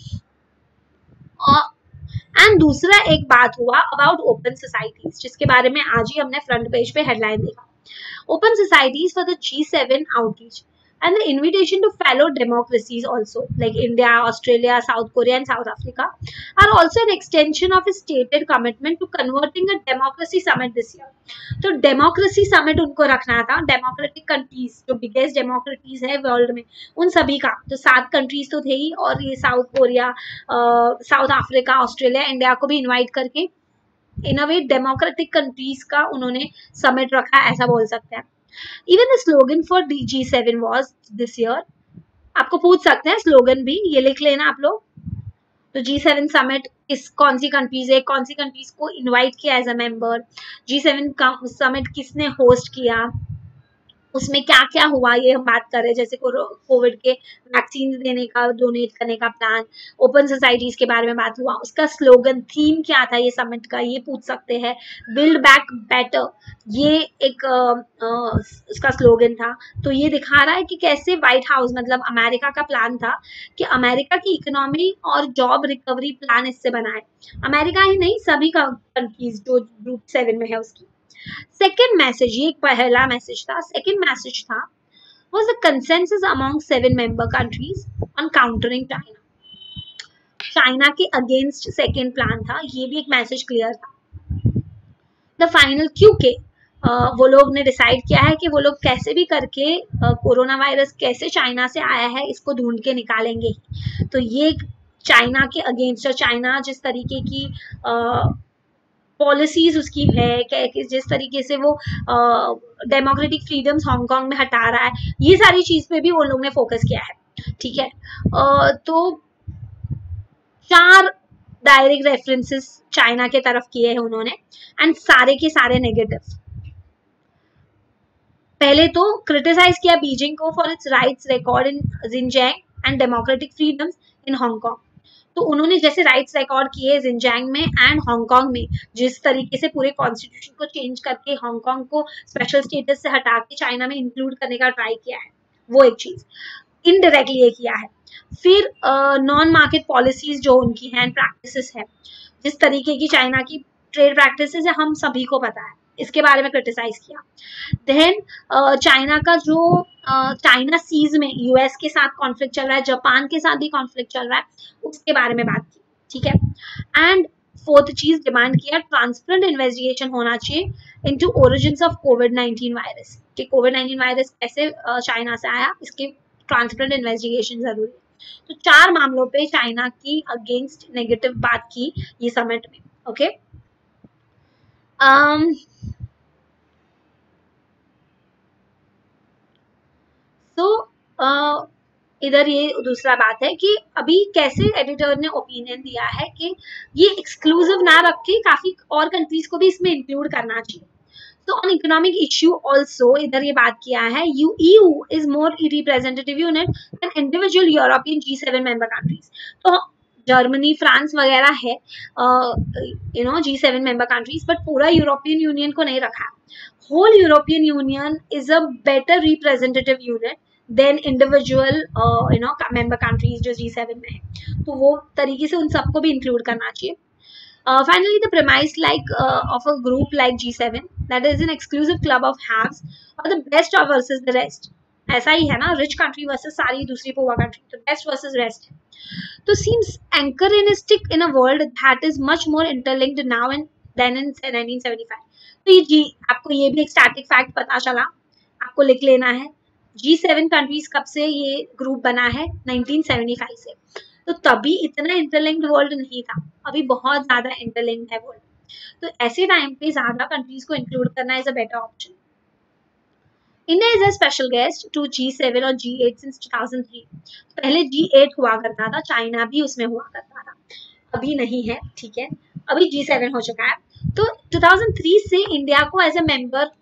एंड दूसरा एक बात हुआ अबाउट ओपन सोसाइटीज, जिसके बारे में आज ही हमने फ्रंट पेज पे हेडलाइन देखा। Open societies for the G seven outreach and the invitation to fellow democracies also like India, Australia, South Korea and South Africa are also an extension of a stated commitment to converting a democracy summit this year। तो democracy summit उनको रखना था, democratic countries जो biggest democracies है world में उन सभी का, तो सात कंट्रीज तो थे ही, और ये South Korea, South Africa, Australia, India को भी इन्वाइट करके इन अ वे डेमोक्रेटिक कंट्रीज का उन्होंने समिट रखा, ऐसा बोल सकते हैं। Even the slogan for G seven was this year, आपको पूछ सकते हैं स्लोगन भी, ये लिख लेना आप लोग। तो जी सेवन समिट किस कौन सी कंट्रीज है, कौन सी कंट्रीज को इनवाइट किया as a member, G seven summit किसने होस्ट किया, उसमें क्या क्या हुआ ये हम बात कर रहे हैं, जैसे कोविड के वैक्सीन देने का, डोनेट करने का प्लान, ओपन सोसाइटीज के बारे में बात हुआ, उसका स्लोगन थीम क्या था ये समिट का, ये पूछ सकते हैं। बिल्ड बैक बेटर ये एक आ, आ, उसका स्लोगन था। तो ये दिखा रहा है कि कैसे व्हाइट हाउस मतलब अमेरिका का प्लान था कि अमेरिका की इकोनॉमी और जॉब रिकवरी प्लान इससे बनाए, अमेरिका ही नहीं सभी का कंट्रीज जो ग्रुप सेवन में है उसकी। सेकेंड मैसेज, ये पहला मैसेज था, सेकेंड मैसेज था was the consensus among seven member countries on countering China। China के अगेंस्ट सेकेंड प्लान था, ये भी एक मैसेज क्लियर था। द फाइनल क्योंकि वो लोग ने डिसाइड किया है कि वो लोग कैसे भी करके कोरोना वायरस कैसे चाइना से आया है इसको ढूंढ के निकालेंगे। तो ये चाइना के अगेंस्ट, चाइना जिस तरीके की पॉलिसीज उसकी है, जिस तरीके से वो डेमोक्रेटिक फ्रीडम्स हांगकांग में हटा रहा है, ये सारी चीज पे भी वो लोग ने फोकस किया है, ठीक है? uh, तो चार डायरेक्ट रेफरेंसेस चाइना के तरफ किए हैं उन्होंने, एंड सारे के सारे नेगेटिव। पहले तो क्रिटिसाइज किया बीजिंग को for its rights record in Xinjiang and democratic freedoms in Hong Kong. तो उन्होंने जैसे राइट्स रिकॉर्ड किए जिनजियांग में एंड हांगकांग में, जिस तरीके से पूरे कॉन्स्टिट्यूशन को चेंज करके हांगकांग को स्पेशल स्टेटस से हटा के चाइना में इंक्लूड करने का ट्राई किया है, वो एक चीज इनडायरेक्टली ये किया है। फिर नॉन मार्केट पॉलिसीज जो उनकी हैं, प्रैक्टिसेस है, जिस तरीके की चाइना की ट्रेड प्रैक्टिसेस है हम सभी को पता है, इसके बारे में क्रिटिसाइज किया। देन चाइना का जो चाइना uh, सीज में यूएस के साथ कॉन्फ्लिक्ट चल रहा है, जापान के साथ भी कॉन्फ्लिक्ट चल रहा है, उसके बारे में बात की, ठीक है। एंड फोर्थ चीज डिमांड किया ट्रांसपेरेंट इन्वेस्टिगेशन होना चाहिए into origins of COVID nineteen virus, कि कोविड नाइनटीन वायरस कैसे चाइना uh, से आया, इसके ट्रांसपेरेंट इन्वेस्टिगेशन जरूरी है। तो चार मामलों पे चाइना की अगेंस्ट नेगेटिव बात की ये समिट में, ओके okay? um, तो uh, इधर ये दूसरा बात है कि अभी कैसे एडिटर ने ओपिनियन दिया है कि ये एक्सक्लूसिव ना रख के काफी और कंट्रीज को भी इसमें इंक्लूड करना चाहिए। तो ऑन इकोनॉमिक इश्यू ऑल्सो इधर ये बात किया है, you EU is more representative unit than individual European G seven member countries. तो जर्मनी, फ्रांस वगैरह है you know G seven member countries, but पूरा यूरोपियन यूनियन को नहीं रखा। Whole European Union is a better representative unit than individual you know member countries जो G seven में है, तो वो तरीके से उन सबको भी इंक्लूड करना चाहिए। Uh, finally, the premise like uh, of a group like G seven, that is an exclusive club of haves or the best of versus the rest. ऐसा ही है ना, rich country versus सारी दूसरी poor country, तो best versus rest. तो seems anachronistic in a world that is much more interlinked now and than in nineteen seventy-five. तो ये जी आपको ये भी एक static fact पता चला, आपको लिख लेना है। जी सेवन countries कब से ये group बना है? nineteen seventy-five से। तो तभी इतना इंटरलिंक्ड वर्ल्ड नहीं था, अभी बहुत ज्यादा इंटरलिंक्ड है वर्ल्ड। तो ऐसे टाइम पे ज्यादा कंट्रीज को इंक्लूड करना is a better option. India is a special guest to G seven और G eight since two thousand three. पहले जी एट हुआ करता था, चाइना भी उसमें हुआ करता था, अभी नहीं है, ठीक है, अभी जी सेवन हो चुका है। तो टू थाउजेंड थ्री से इंडिया को एज ए मेंबर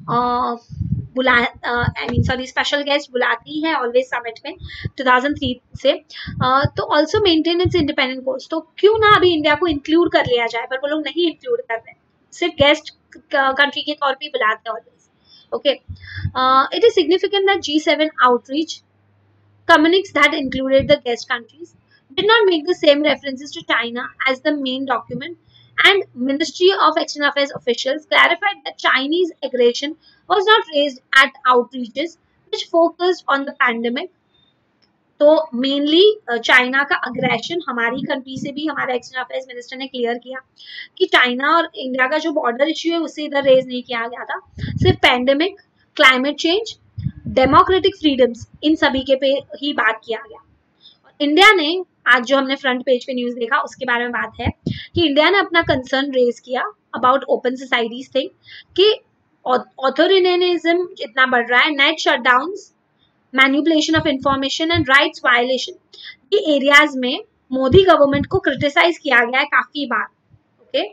बुला I mean sorry special guest बुलाती है ऑलवेज समिट में टू थाउजेंड थ्री से। uh, तो also maintain its independent course. तो क्यों ना अभी इंडिया को इंक्लूड कर लिया जाए, पर वो लोग नहीं इंक्लूड कर रहे हैं, सिर्फ गेस्ट कंट्री के तौर पे बुलाते हैं always, okay. It is significant that G seven outreach communique that included the guest countries did not make the same references to China as the main document, and Ministry of External Affairs officials clarified that Chinese aggression was not raised at outreaches which focused on the pandemic. तो mainly China का aggression हमारी country से भी हमारा external affairs minister ने clear किया कि China और इंडिया का जो बॉर्डर इश्यू है उससे इधर रेज नहीं किया गया था, सिर्फ pandemic, climate change, democratic freedoms, इन सभी के पे ही बात किया गया। और इंडिया ने आज जो हमने फ्रंट पेज पे न्यूज देखा उसके बारे में बात है कि इंडिया ने अपना कंसर्न रेज किया अबाउट ओपन सोसाइटीज थिंग कि ऑथोरिटेरियनिज्म इतना बढ़ रहा है, net shutdowns, manipulation of information and rights violation, ये एरियाज में मोदी गवर्नमेंट को क्रिटिसाइज किया गया है काफी बार, ओके,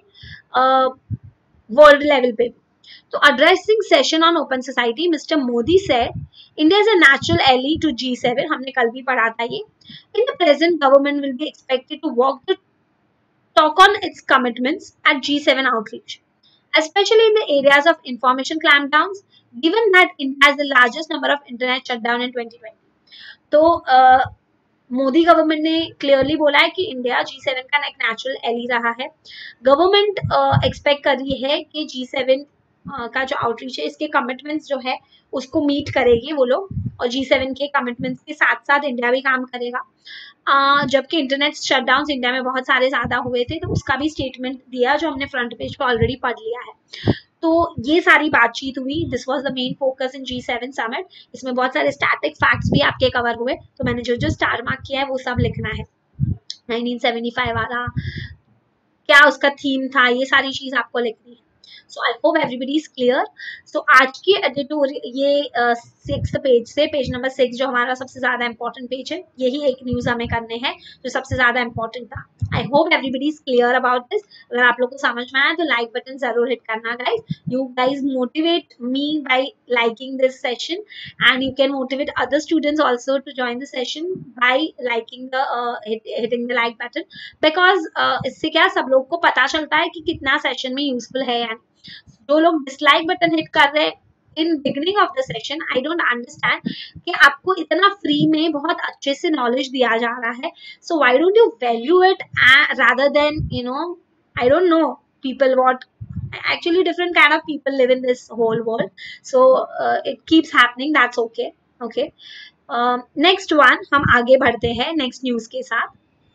वर्ल्ड लेवल पे। तो addressing session on open society, Mister Modi said, India is a natural ally to G seven. हमने कल भी पढ़ा था ये। In the present, government will be expected to walk the talk on its commitments at G seven outreach, especially in the areas of information clampdowns, given that India has the largest number of internet shutdown in twenty twenty. तो Modi government ने clearly बोला है कि India जी seven का एक natural Eli रहा है। Government expect कर रही है कि जी सेवन का जो आउटरीच है इसके कमिटमेंट्स जो है उसको मीट करेगी वो लोग, और जी सेवन के कमिटमेंट्स के साथ साथ इंडिया भी काम करेगा। uh, जबकि इंटरनेट शटडाउन्स इंडिया में बहुत सारे ज्यादा हुए थे तो उसका भी स्टेटमेंट दिया जो हमने फ्रंट पेज पे ऑलरेडी पढ़ लिया है। तो ये सारी बातचीत हुई, this was the main focus in G seven summit. इसमें बहुत सारे स्टैटिक फैक्ट्स भी आपके कवर हुए, तो मैंने जो जो स्टार मार्क किया है वो सब लिखना है। नाइनटीन सेवेंटी फाइव वाला क्या उसका थीम था, ये सारी चीज आपको लिखनी है, so I hope everybody is clear. So आज की एडिटोरियल ये सिक्स पेज से पेज नंबर सिक्स जो हमारा सबसे ज्यादा इंपॉर्टेंट पेज है, यही एक न्यूज हमें करने हैं जो सबसे ज्यादा इंपॉर्टेंट था. I hope everybody is clear about this. अगर आप लोग को समझ में आया तो लाइक बटन जरूर हिट करना guys. You guys motivate me by liking this session and you can motivate other students also to join the session by liking the hitting the like button, because इससे क्या सब लोग को पता चलता है कि कितना सेशन में यूजफुल है. एंड जो लोग डिसलाइक बटन हिट कर रहे हैं in beginning of the session, I don't understand कि आपको इतना फ्री में बहुत अच्छे से नॉलेज दिया जा रहा है. So why don't you value it rather than you know I don't know people what actually different kind of people live in this whole world. So uh, it keeps happening. That's okay. Okay. uh, next one हम आगे बढ़ते हैं next news के साथ.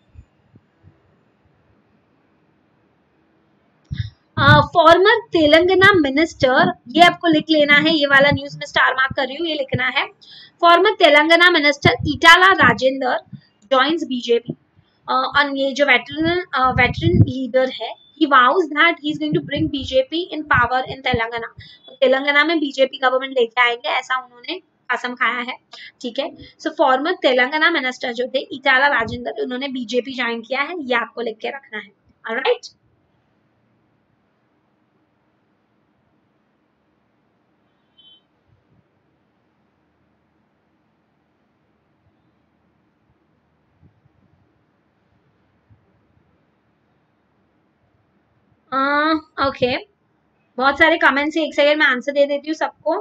Farmer Telangana minister, ये आपको लिख लेना है, ये वाला न्यूज में स्टार मार्क कर रही हूँ, ये लिखना है. Former Telangana minister Etela Rajender joins BJP. और ये जो वेटरन वेटरन लीडर है, he vows that he is going to bring B J P in power in Telangana. तो तेलंगाना में बीजेपी गवर्नमेंट लेके आएंगे, ऐसा उन्होंने कसम खाया है. ठीक है. सो फॉर्मर तेलंगाना मिनिस्टर जो थे ईटाला राजेंद्र, उन्होंने बीजेपी ज्वाइन किया है, ये आपको लिख के रखना है. ऑलराइट. Okay uh, okay. बहुत सारे कमेंट्स है, एक सेकंड में आंसर दे देती हूँ सबको.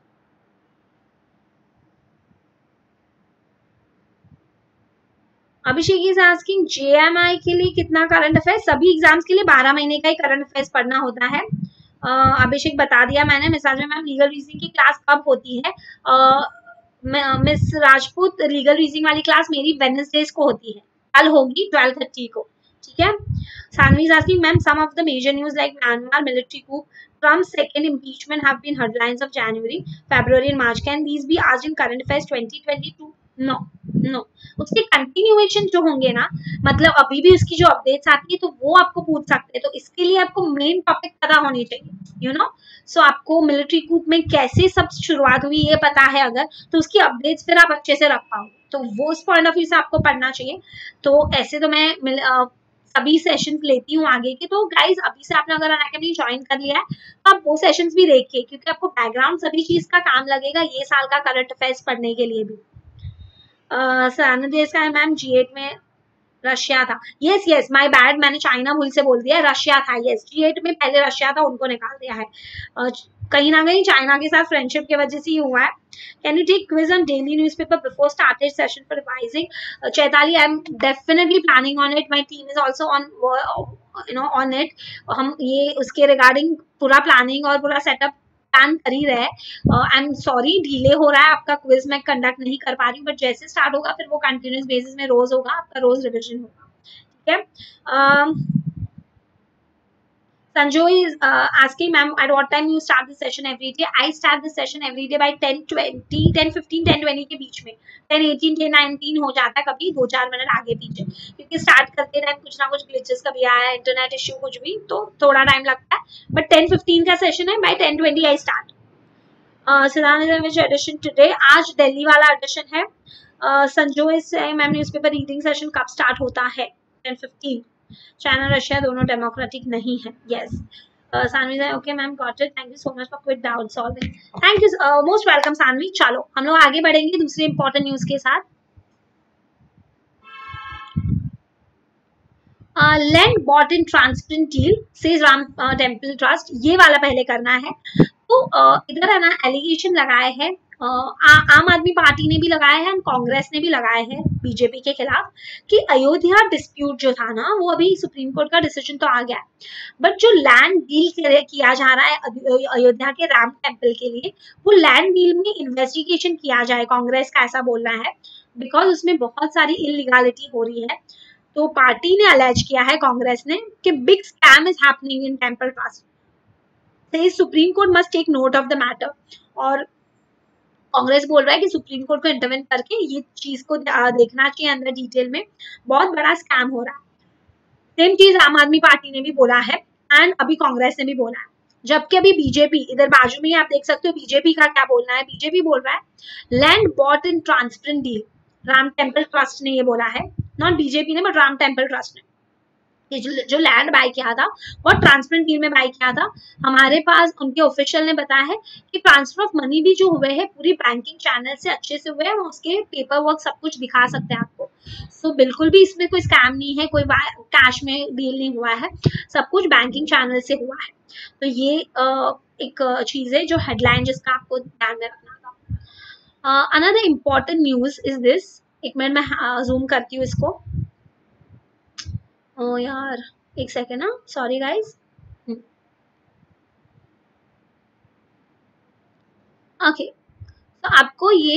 अभिषेक इज आस्किंग जेएमआई के लिए कितना करंट अफेयर्स. सभी एग्जाम्स के लिए बारह महीने का ही करंट अफेयर्स पढ़ना होता है. uh, अभिषेक बता दिया मैंने मिसाज में. मैम लीगल रीजनिंग की क्लास कब होती है? Miss uh, Rajput, legal reasoning वाली क्लास मेरी वेडनेसडेज को होती है, कल होगी ट्वेल्व थर्टी को. ठीक है. Sanvi is asking, ma'am, some of the major news like Myanmar military coup, Trump's second impeachment have been headlines of January, February and March. Can these be asked in current affairs twenty twenty-two? No, no. उसके continuation जो होंगे ना, मतलब अभी भी उसकी जो updates आती है तो वो आपको पूछ सकते हैं. तो इसके लिए आपको मेन टॉपिक पता होनी चाहिए, यू नो. सो आपको मिलिट्री कूप में कैसे सब शुरुआत हुई ये पता है अगर, तो उसकी अपडेट्स फिर आप अच्छे से रख पाओगे. तो वो उस पॉइंट ऑफ व्यू से आपको पढ़ना चाहिए. तो ऐसे तो मैं uh, सभी सेशंस लेती हूँ आगे के. तो गाइज अभी से आपने अगर अनअकैडमी ज्वाइन कर लिया है तो आप वो सेशंस भी देखिए, क्योंकि आपको बैकग्राउंड सभी चीज का काम लगेगा ये साल का करंट अफेयर्स पढ़ने के लिए भी. देश का मैम जी एट में रशिया था. यस यस माय बैड, मैंने चाइना भूल से बोल दिया, रशिया था. यस जी एट में पहले रशिया था, उनको निकाल दिया है. uh, कहीं ना कहीं चाइना के साथ फ्रेंडशिप की वजह से ही हुआ है. Can you take quiz on daily newspaper before started session for revising? Uh, Chaitali, I'm definitely planning on it. My team is also on, you know, on it. हम ये उसके regarding पूरा planning और पूरा setup प्लान कर ही रहे. I am sorry delay हो रहा है, आपका क्विज मैं कंडक्ट नहीं कर पा रही हूँ, बट जैसे स्टार्ट होगा फिर वो कंटिन्यूस बेसिस में रोज होगा, आपका रोज रिविजन होगा. ठीक है. Sanjoy is uh, asking, ma'am, at what time you start the session every day? I start the session every day by ten twenty, ten fifteen, ten twenty के बीच में. ten eighteen, ten nineteen हो जाता है कभी, दो चार minute आगे पीछे, क्योंकि स्टार्ट करते टाइम कुछ ना कुछ ग्लिचेस कभी आया, इंटरनेट इश्यू कुछ भी, तो थोड़ा टाइम लगता है. बट ten fifteen का सेशन है, by ten twenty I start. सिद्धांत विच एडिशन टुडे, आज दिल्ली वाला एडिशन है. संजोय से मैम न्यूज़पेपर रीडिंग सेशन कब स्टार्ट होता है? ten fifteen. चाइना रशिया दोनों डेमोक्रेटिक नहीं है. यस. सानवी साहब, okay ma'am, got it. Thank you so much for quick doubt solving. Thank you, most welcome Sanvi. चलो हम लोग आगे बढ़ेंगे दूसरे इंपॉर्टेंट न्यूज के साथ. Land bought in transparent deal says Ram temple trust, ये वाला पहले करना है. तो uh, इधर है ना एलिगेशन लगाए हैं, uh, आम आदमी पार्टी ने भी लगाया है एंड कांग्रेस ने भी लगाए हैं बीजेपी के खिलाफ कि अयोध्या डिस्प्यूट जो था ना, वो अभी सुप्रीम कोर्ट का डिसीजन तो आ गया है, बट जो लैंड डील किया जा रहा है अयोध्या के राम टेम्पल के लिए, वो लैंड डील में इन्वेस्टिगेशन किया जाए, कांग्रेस का ऐसा बोलना है, बिकॉज उसमें बहुत सारी इलीगलिटी हो रही है. तो पार्टी ने अलेज किया है कांग्रेस ने कि big scam is happening in temple trust, supreme court must take note of the matter. और कांग्रेस बोल रहा है कि सुप्रीम कोर्ट को इंटरवेंट करके ये चीज को देखना चाहिए अंदर डिटेल में, बहुत बड़ा स्कैम हो रहा है. सेम चीज आम आदमी पार्टी ने भी बोला है एंड अभी कांग्रेस ने भी बोला है. जबकि अभी बीजेपी इधर बाजू में ही आप देख सकते हो, बीजेपी का क्या बोलना है, बीजेपी बोल रहा है land bought in transparent deal, Ram temple trust ने ये बोला है, नॉट बीजेपी ने बट राम टेम्पल ट्रस्ट ने, जो, जो लैंड बाय किया था और ट्रांसपेरेंट डील में बाय किया था। हमारे पास उनके ऑफिशियल ने बताया है कि ट्रांसफर ऑफ मनी भी जो हुए हैं पूरी बैंकिंग चैनल से अच्छे से हुए हैं, उसके पेपर वर्क सब कुछ दिखा सकते हैं आपको। सो so, बिल्कुल भी इसमें कोई स्कैम नहीं है, कोई कैश में डील नहीं हुआ है, सब कुछ बैंकिंग चैनल से हुआ है। तो ये uh, एक चीज है जो हेडलाइन जिसका आपको ध्यान में रखना था। Another important news is this, एक मिनट में जूम करती हूँ इसको। ओ यार एक सेकेंड ना, सॉरी गाइज। ओके, तो आपको ये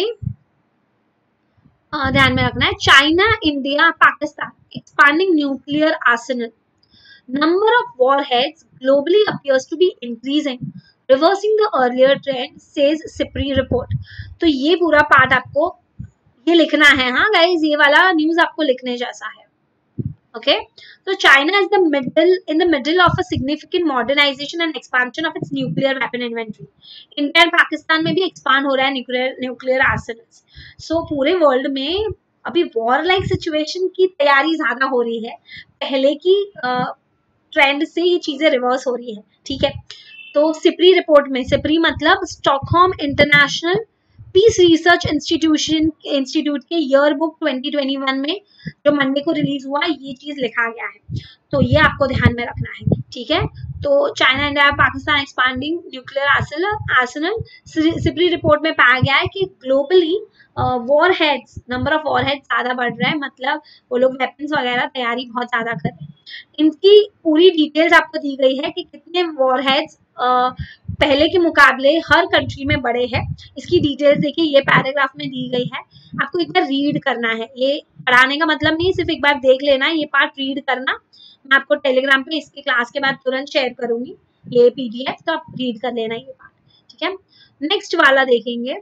uh, ध्यान में रखना है, China India Pakistan expanding nuclear arsenal, number of warheads globally appears to be increasing, reversing the earlier trend, says SIPRI report। तो ये पूरा पार्ट आपको ये लिखना है, हाँ गाइज, ये वाला न्यूज आपको लिखने जैसा है। ओके, तो China is the middle in the middle of a significant modernization and expansion of its nuclear weapon inventory. India and Pakistan में भी एक्सपांड हो रहा है न्यूक्लियर न्यूक्लियर आर्सेनल्स। सो पूरे वर्ल्ड में अभी वॉर लाइक सिचुएशन की तैयारी ज्यादा हो रही है, पहले की ट्रेंड से ये चीजें रिवर्स हो रही है, ठीक है। तो सिप्री रिपोर्ट में, सिप्री मतलब Stockholm International Peace Research institution institute के year book twenty twenty one में जो मंडे को रिलीज हुआ ये चीज लिखा गया है, तो ये आपको ध्यान में रखना है, ठीक है। तो China India Pakistan expanding nuclear arsenal, SIPRI report में पाया गया है कि globally warheads, number of warheads ज्यादा बढ़ रहा है, मतलब वो लोग वेपन्स वगैरह तैयारी बहुत ज्यादा कर रहे हैं। इनकी पूरी डिटेल्स आपको दी गई है कि कितने वॉर हेड्स पहले के मुकाबले हर कंट्री में बड़े हैं। इसकी डिटेल्स देखिए ये पैराग्राफ में दी गई है, आपको एक बार रीड करना है, ये पढ़ाने का मतलब नहीं, सिर्फ एक बार देख लेना, ये पार्ट रीड करना। मैं आपको टेलीग्राम पे इसके क्लास के बाद तुरंत शेयर करूंगी ये पीडीएफ, तो आप रीड कर लेना ये पार्ट, ठीक है। नेक्स्ट वाला देखेंगे,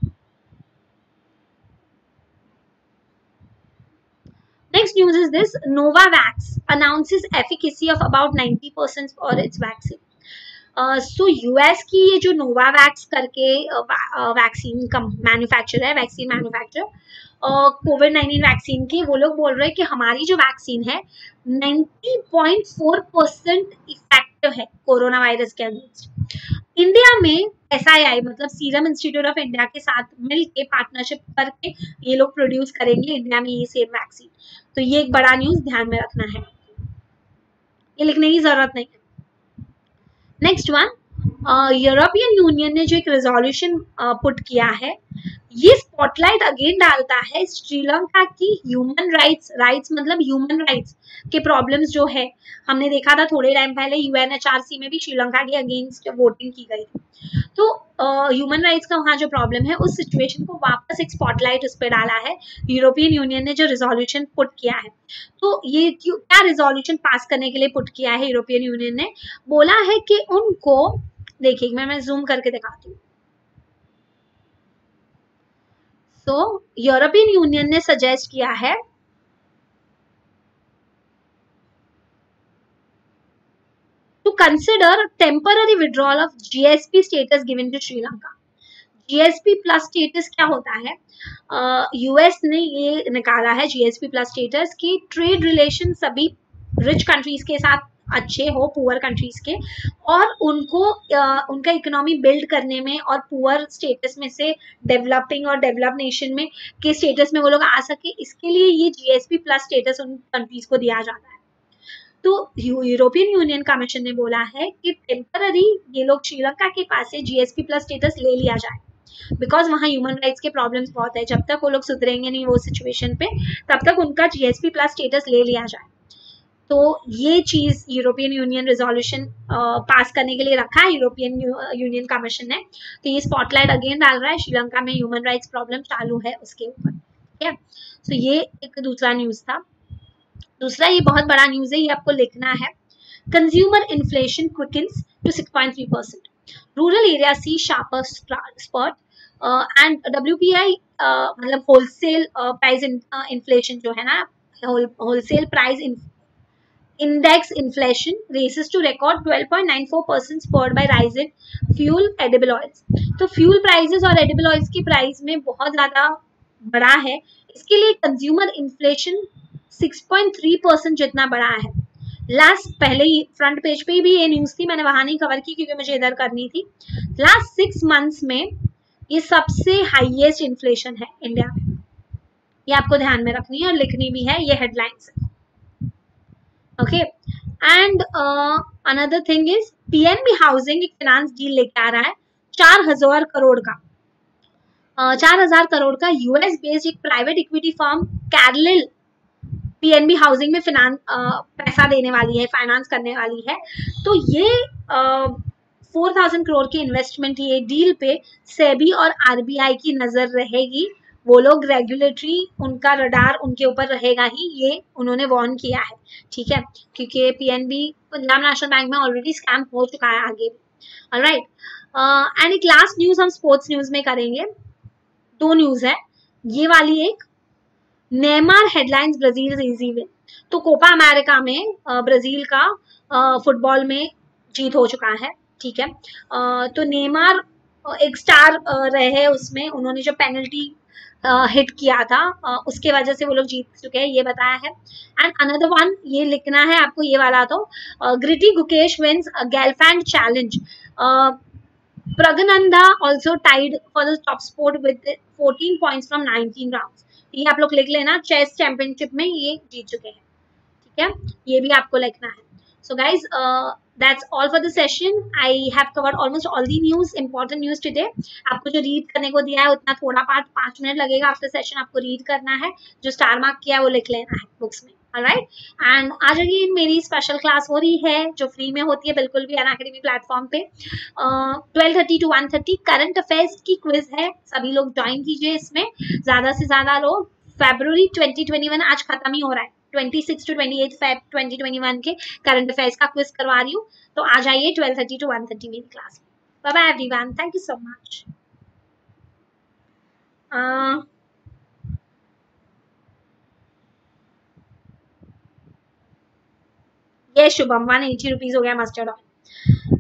next news is this, Novavax announces efficacy of about ninety percent for its vaccine। सो uh, यूएस so की ये जो नोवावैक्स करके वैक्सीन का मैन्युफैक्चर है, vaccine manufacture COVID nineteen vaccine की, वो लोग बोल रहे हैं कि हमारी जो वैक्सीन है ninety point four percent effective है कोरोना वायरस के अगेंस्ट। इंडिया में एसआईआई मतलब सीरम इंस्टीट्यूट ऑफ इंडिया के साथ मिलके पार्टनरशिप करके ये लोग प्रोड्यूस करेंगे इंडिया में ये सेम वैक्सीन। तो ये एक बड़ा न्यूज ध्यान में रखना है, ये लिखने की जरूरत नहीं है। नेक्स्ट वन, यूरोपियन यूनियन ने जो एक रेजोल्यूशन पुट किया है, ये स्पॉटलाइट अगेन डालता है श्रीलंका की ह्यूमन राइट्स, राइट्स मतलब ह्यूमन राइट्स के प्रॉब्लम्स जो है, हमने देखा था थोड़े टाइम पहले यूएनएचआरसी में भी श्रीलंका के अगेंस्ट वोटिंग की गई थी। तो ह्यूमन uh, राइट्स का वहाँ जो प्रॉब्लम है उस सिचुएशन को वापस एक स्पॉटलाइट उस पर डाला है यूरोपियन यूनियन ने जो रिजोल्यूशन पुट किया है। तो ये क्यों, क्या रिजोल्यूशन पास करने के लिए पुट किया है यूरोपियन यूनियन ने, बोला है कि उनको, देखिए मैं मैं जूम करके दिखाती हूँ। तो यूरोपियन यूनियन ने सजेस्ट किया है to consider temporary withdrawal of G S P status given to Sri Lanka। G S P plus status क्या होता है, यूएस uh, ने ये निकाला है G S P plus status की ट्रेड रिलेशन सभी रिच कंट्रीज के साथ अच्छे हो पुअर कंट्रीज के, और उनको uh, उनका इकोनॉमी बिल्ड करने में और पुअर स्टेटस में से डेवलपिंग और डेवलप नेशन में के स्टेटस में वो लोग आ सके, इसके लिए ये जीएसपी प्लस स्टेटस उन कंट्रीज को दिया जाता है। तो यूरोपियन यूनियन कमीशन ने बोला है कि टेम्पररी ये लोग श्रीलंका के पास से जीएसपी प्लस स्टेटस ले लिया जाए, बिकॉज वहाँ ह्यूमन राइट्स के प्रॉब्लम्स बहुत है, जब तक वो लोग सुधरेंगे नहीं वो सिचुएशन पे तब तक उनका जीएसपी प्लस स्टेटस ले लिया जाए। तो ये चीज यूरोपियन यूनियन रेजोल्यूशन पास करने के लिए रखा है यूरोपियन यूनियन कमीशन ने। तो ये स्पॉटलाइट अगेन डाल रहा है श्रीलंका में ह्यूमन राइट्स प्रॉब्लम चालू है उसके ऊपर, ठीक है। तो ये एक दूसरा न्यूज था। दूसरा ये बहुत बड़ा न्यूज है, ये आपको लिखना है, consumer inflation quickens to six point three percent, rural area see sharper spurt, and WPI मतलब होलसेल प्राइस इन्फ्लेशन जो है ना, wholesale price Index inflation races to record twelve point nine four percent spurred by rise in fuel edible oils. तो fuel prices और edible oils की price में बहुत ज़्यादा बढ़ा है, इसके लिए consumer inflation six point three percent जितना बढ़ा है. लास्ट पहले ही फ्रंट पेज पे भी ये न्यूज़ थी, मैंने वहां नहीं कवर की क्योंकि मुझे इधर करनी थी. लास्ट सिक्स मंथ्स में ये सबसे हाईएस्ट इन्फ्लेशन है इंडिया में. ये आपको ध्यान में रखनी है और लिखनी भी है, ये हेडलाइंस है. Okay and another thing is PNB housing एक फाइनेंस डील लेके आ रहा है चार हजार करोड़ का. uh, चार हजार करोड़ का यूएस बेस्ड एक private equity firm Carlyle PNB housing में फिनांस uh, पैसा देने वाली है, फाइनेंस करने वाली है. तो ये फोर थाउजेंड करोड़ की इन्वेस्टमेंट, ये डील पे सेबी और आरबीआई की नजर रहेगी. वो लोग रेगुलेटरी, उनका रडार उनके ऊपर रहेगा ही, ये उन्होंने वार्न किया है. ठीक है, क्योंकि पीएनबी पंजाब नेशनल बैंक में ऑलरेडी स्कैम हो चुका है आगे भी. ऑलराइट, एंड एक लास्ट न्यूज हम स्पोर्ट्स न्यूज में करेंगे. दो न्यूज है, ये वाली एक Neymar headlines Brazil easy win. तो कोपा अमेरिका में ब्राजील का फुटबॉल में जीत हो चुका है. ठीक है, uh, तो नेमार एक स्टार uh, रहे उसमें, उन्होंने जो पेनल्टी हिट uh, किया था, uh, उसके वजह से वो लोग जीत चुके हैं, ये बताया है. एंड अनदर वन ये लिखना है आपको, ये वाला तो gritty Gukesh wins Gelfand challenge. Praggnanandhaa also tied for the top sport with fourteen points from nineteen rounds. ये आप लोग लिख लेना, चेस चैंपियनशिप में ये जीत चुके हैं. ठीक है, ये भी आपको लिखना है. So guys, uh, that's all for the session. I have covered almost all the news, important news today. आपको जो रीड करने को दिया है उतना थोड़ा पार्ट पाँच मिनट लगेगा आफ्टर सेशन, आपको रीड करना है. जो स्टार मार्क किया है वो लिख लेना है बुक्स में. ऑलराइट, एंड आज अगेन मेरी स्पेशल क्लास हो रही है जो फ्री में होती है बिल्कुल भी अनअकैडमी प्लेटफॉर्म पे. Twelve thirty to one thirty current affairs की क्विज है, सभी लोग ज्वाइन कीजिए इसमें, ज्यादा से ज्यादा लोग. फरवरी ट्वेंटी ट्वेंटी वन आज खत्म ही हो रहा है, twenty six to twenty eight Feb twenty twenty one के करंट अफेयर्स का क्विज करवा रही हूँ. तो आ जाइए twelve thirty to one thirty मेरी क्लास में. Bye bye everyone, thank you so much. ये शुभम वन एटी रुपीज हो गया मस्टर्ड ऑयल.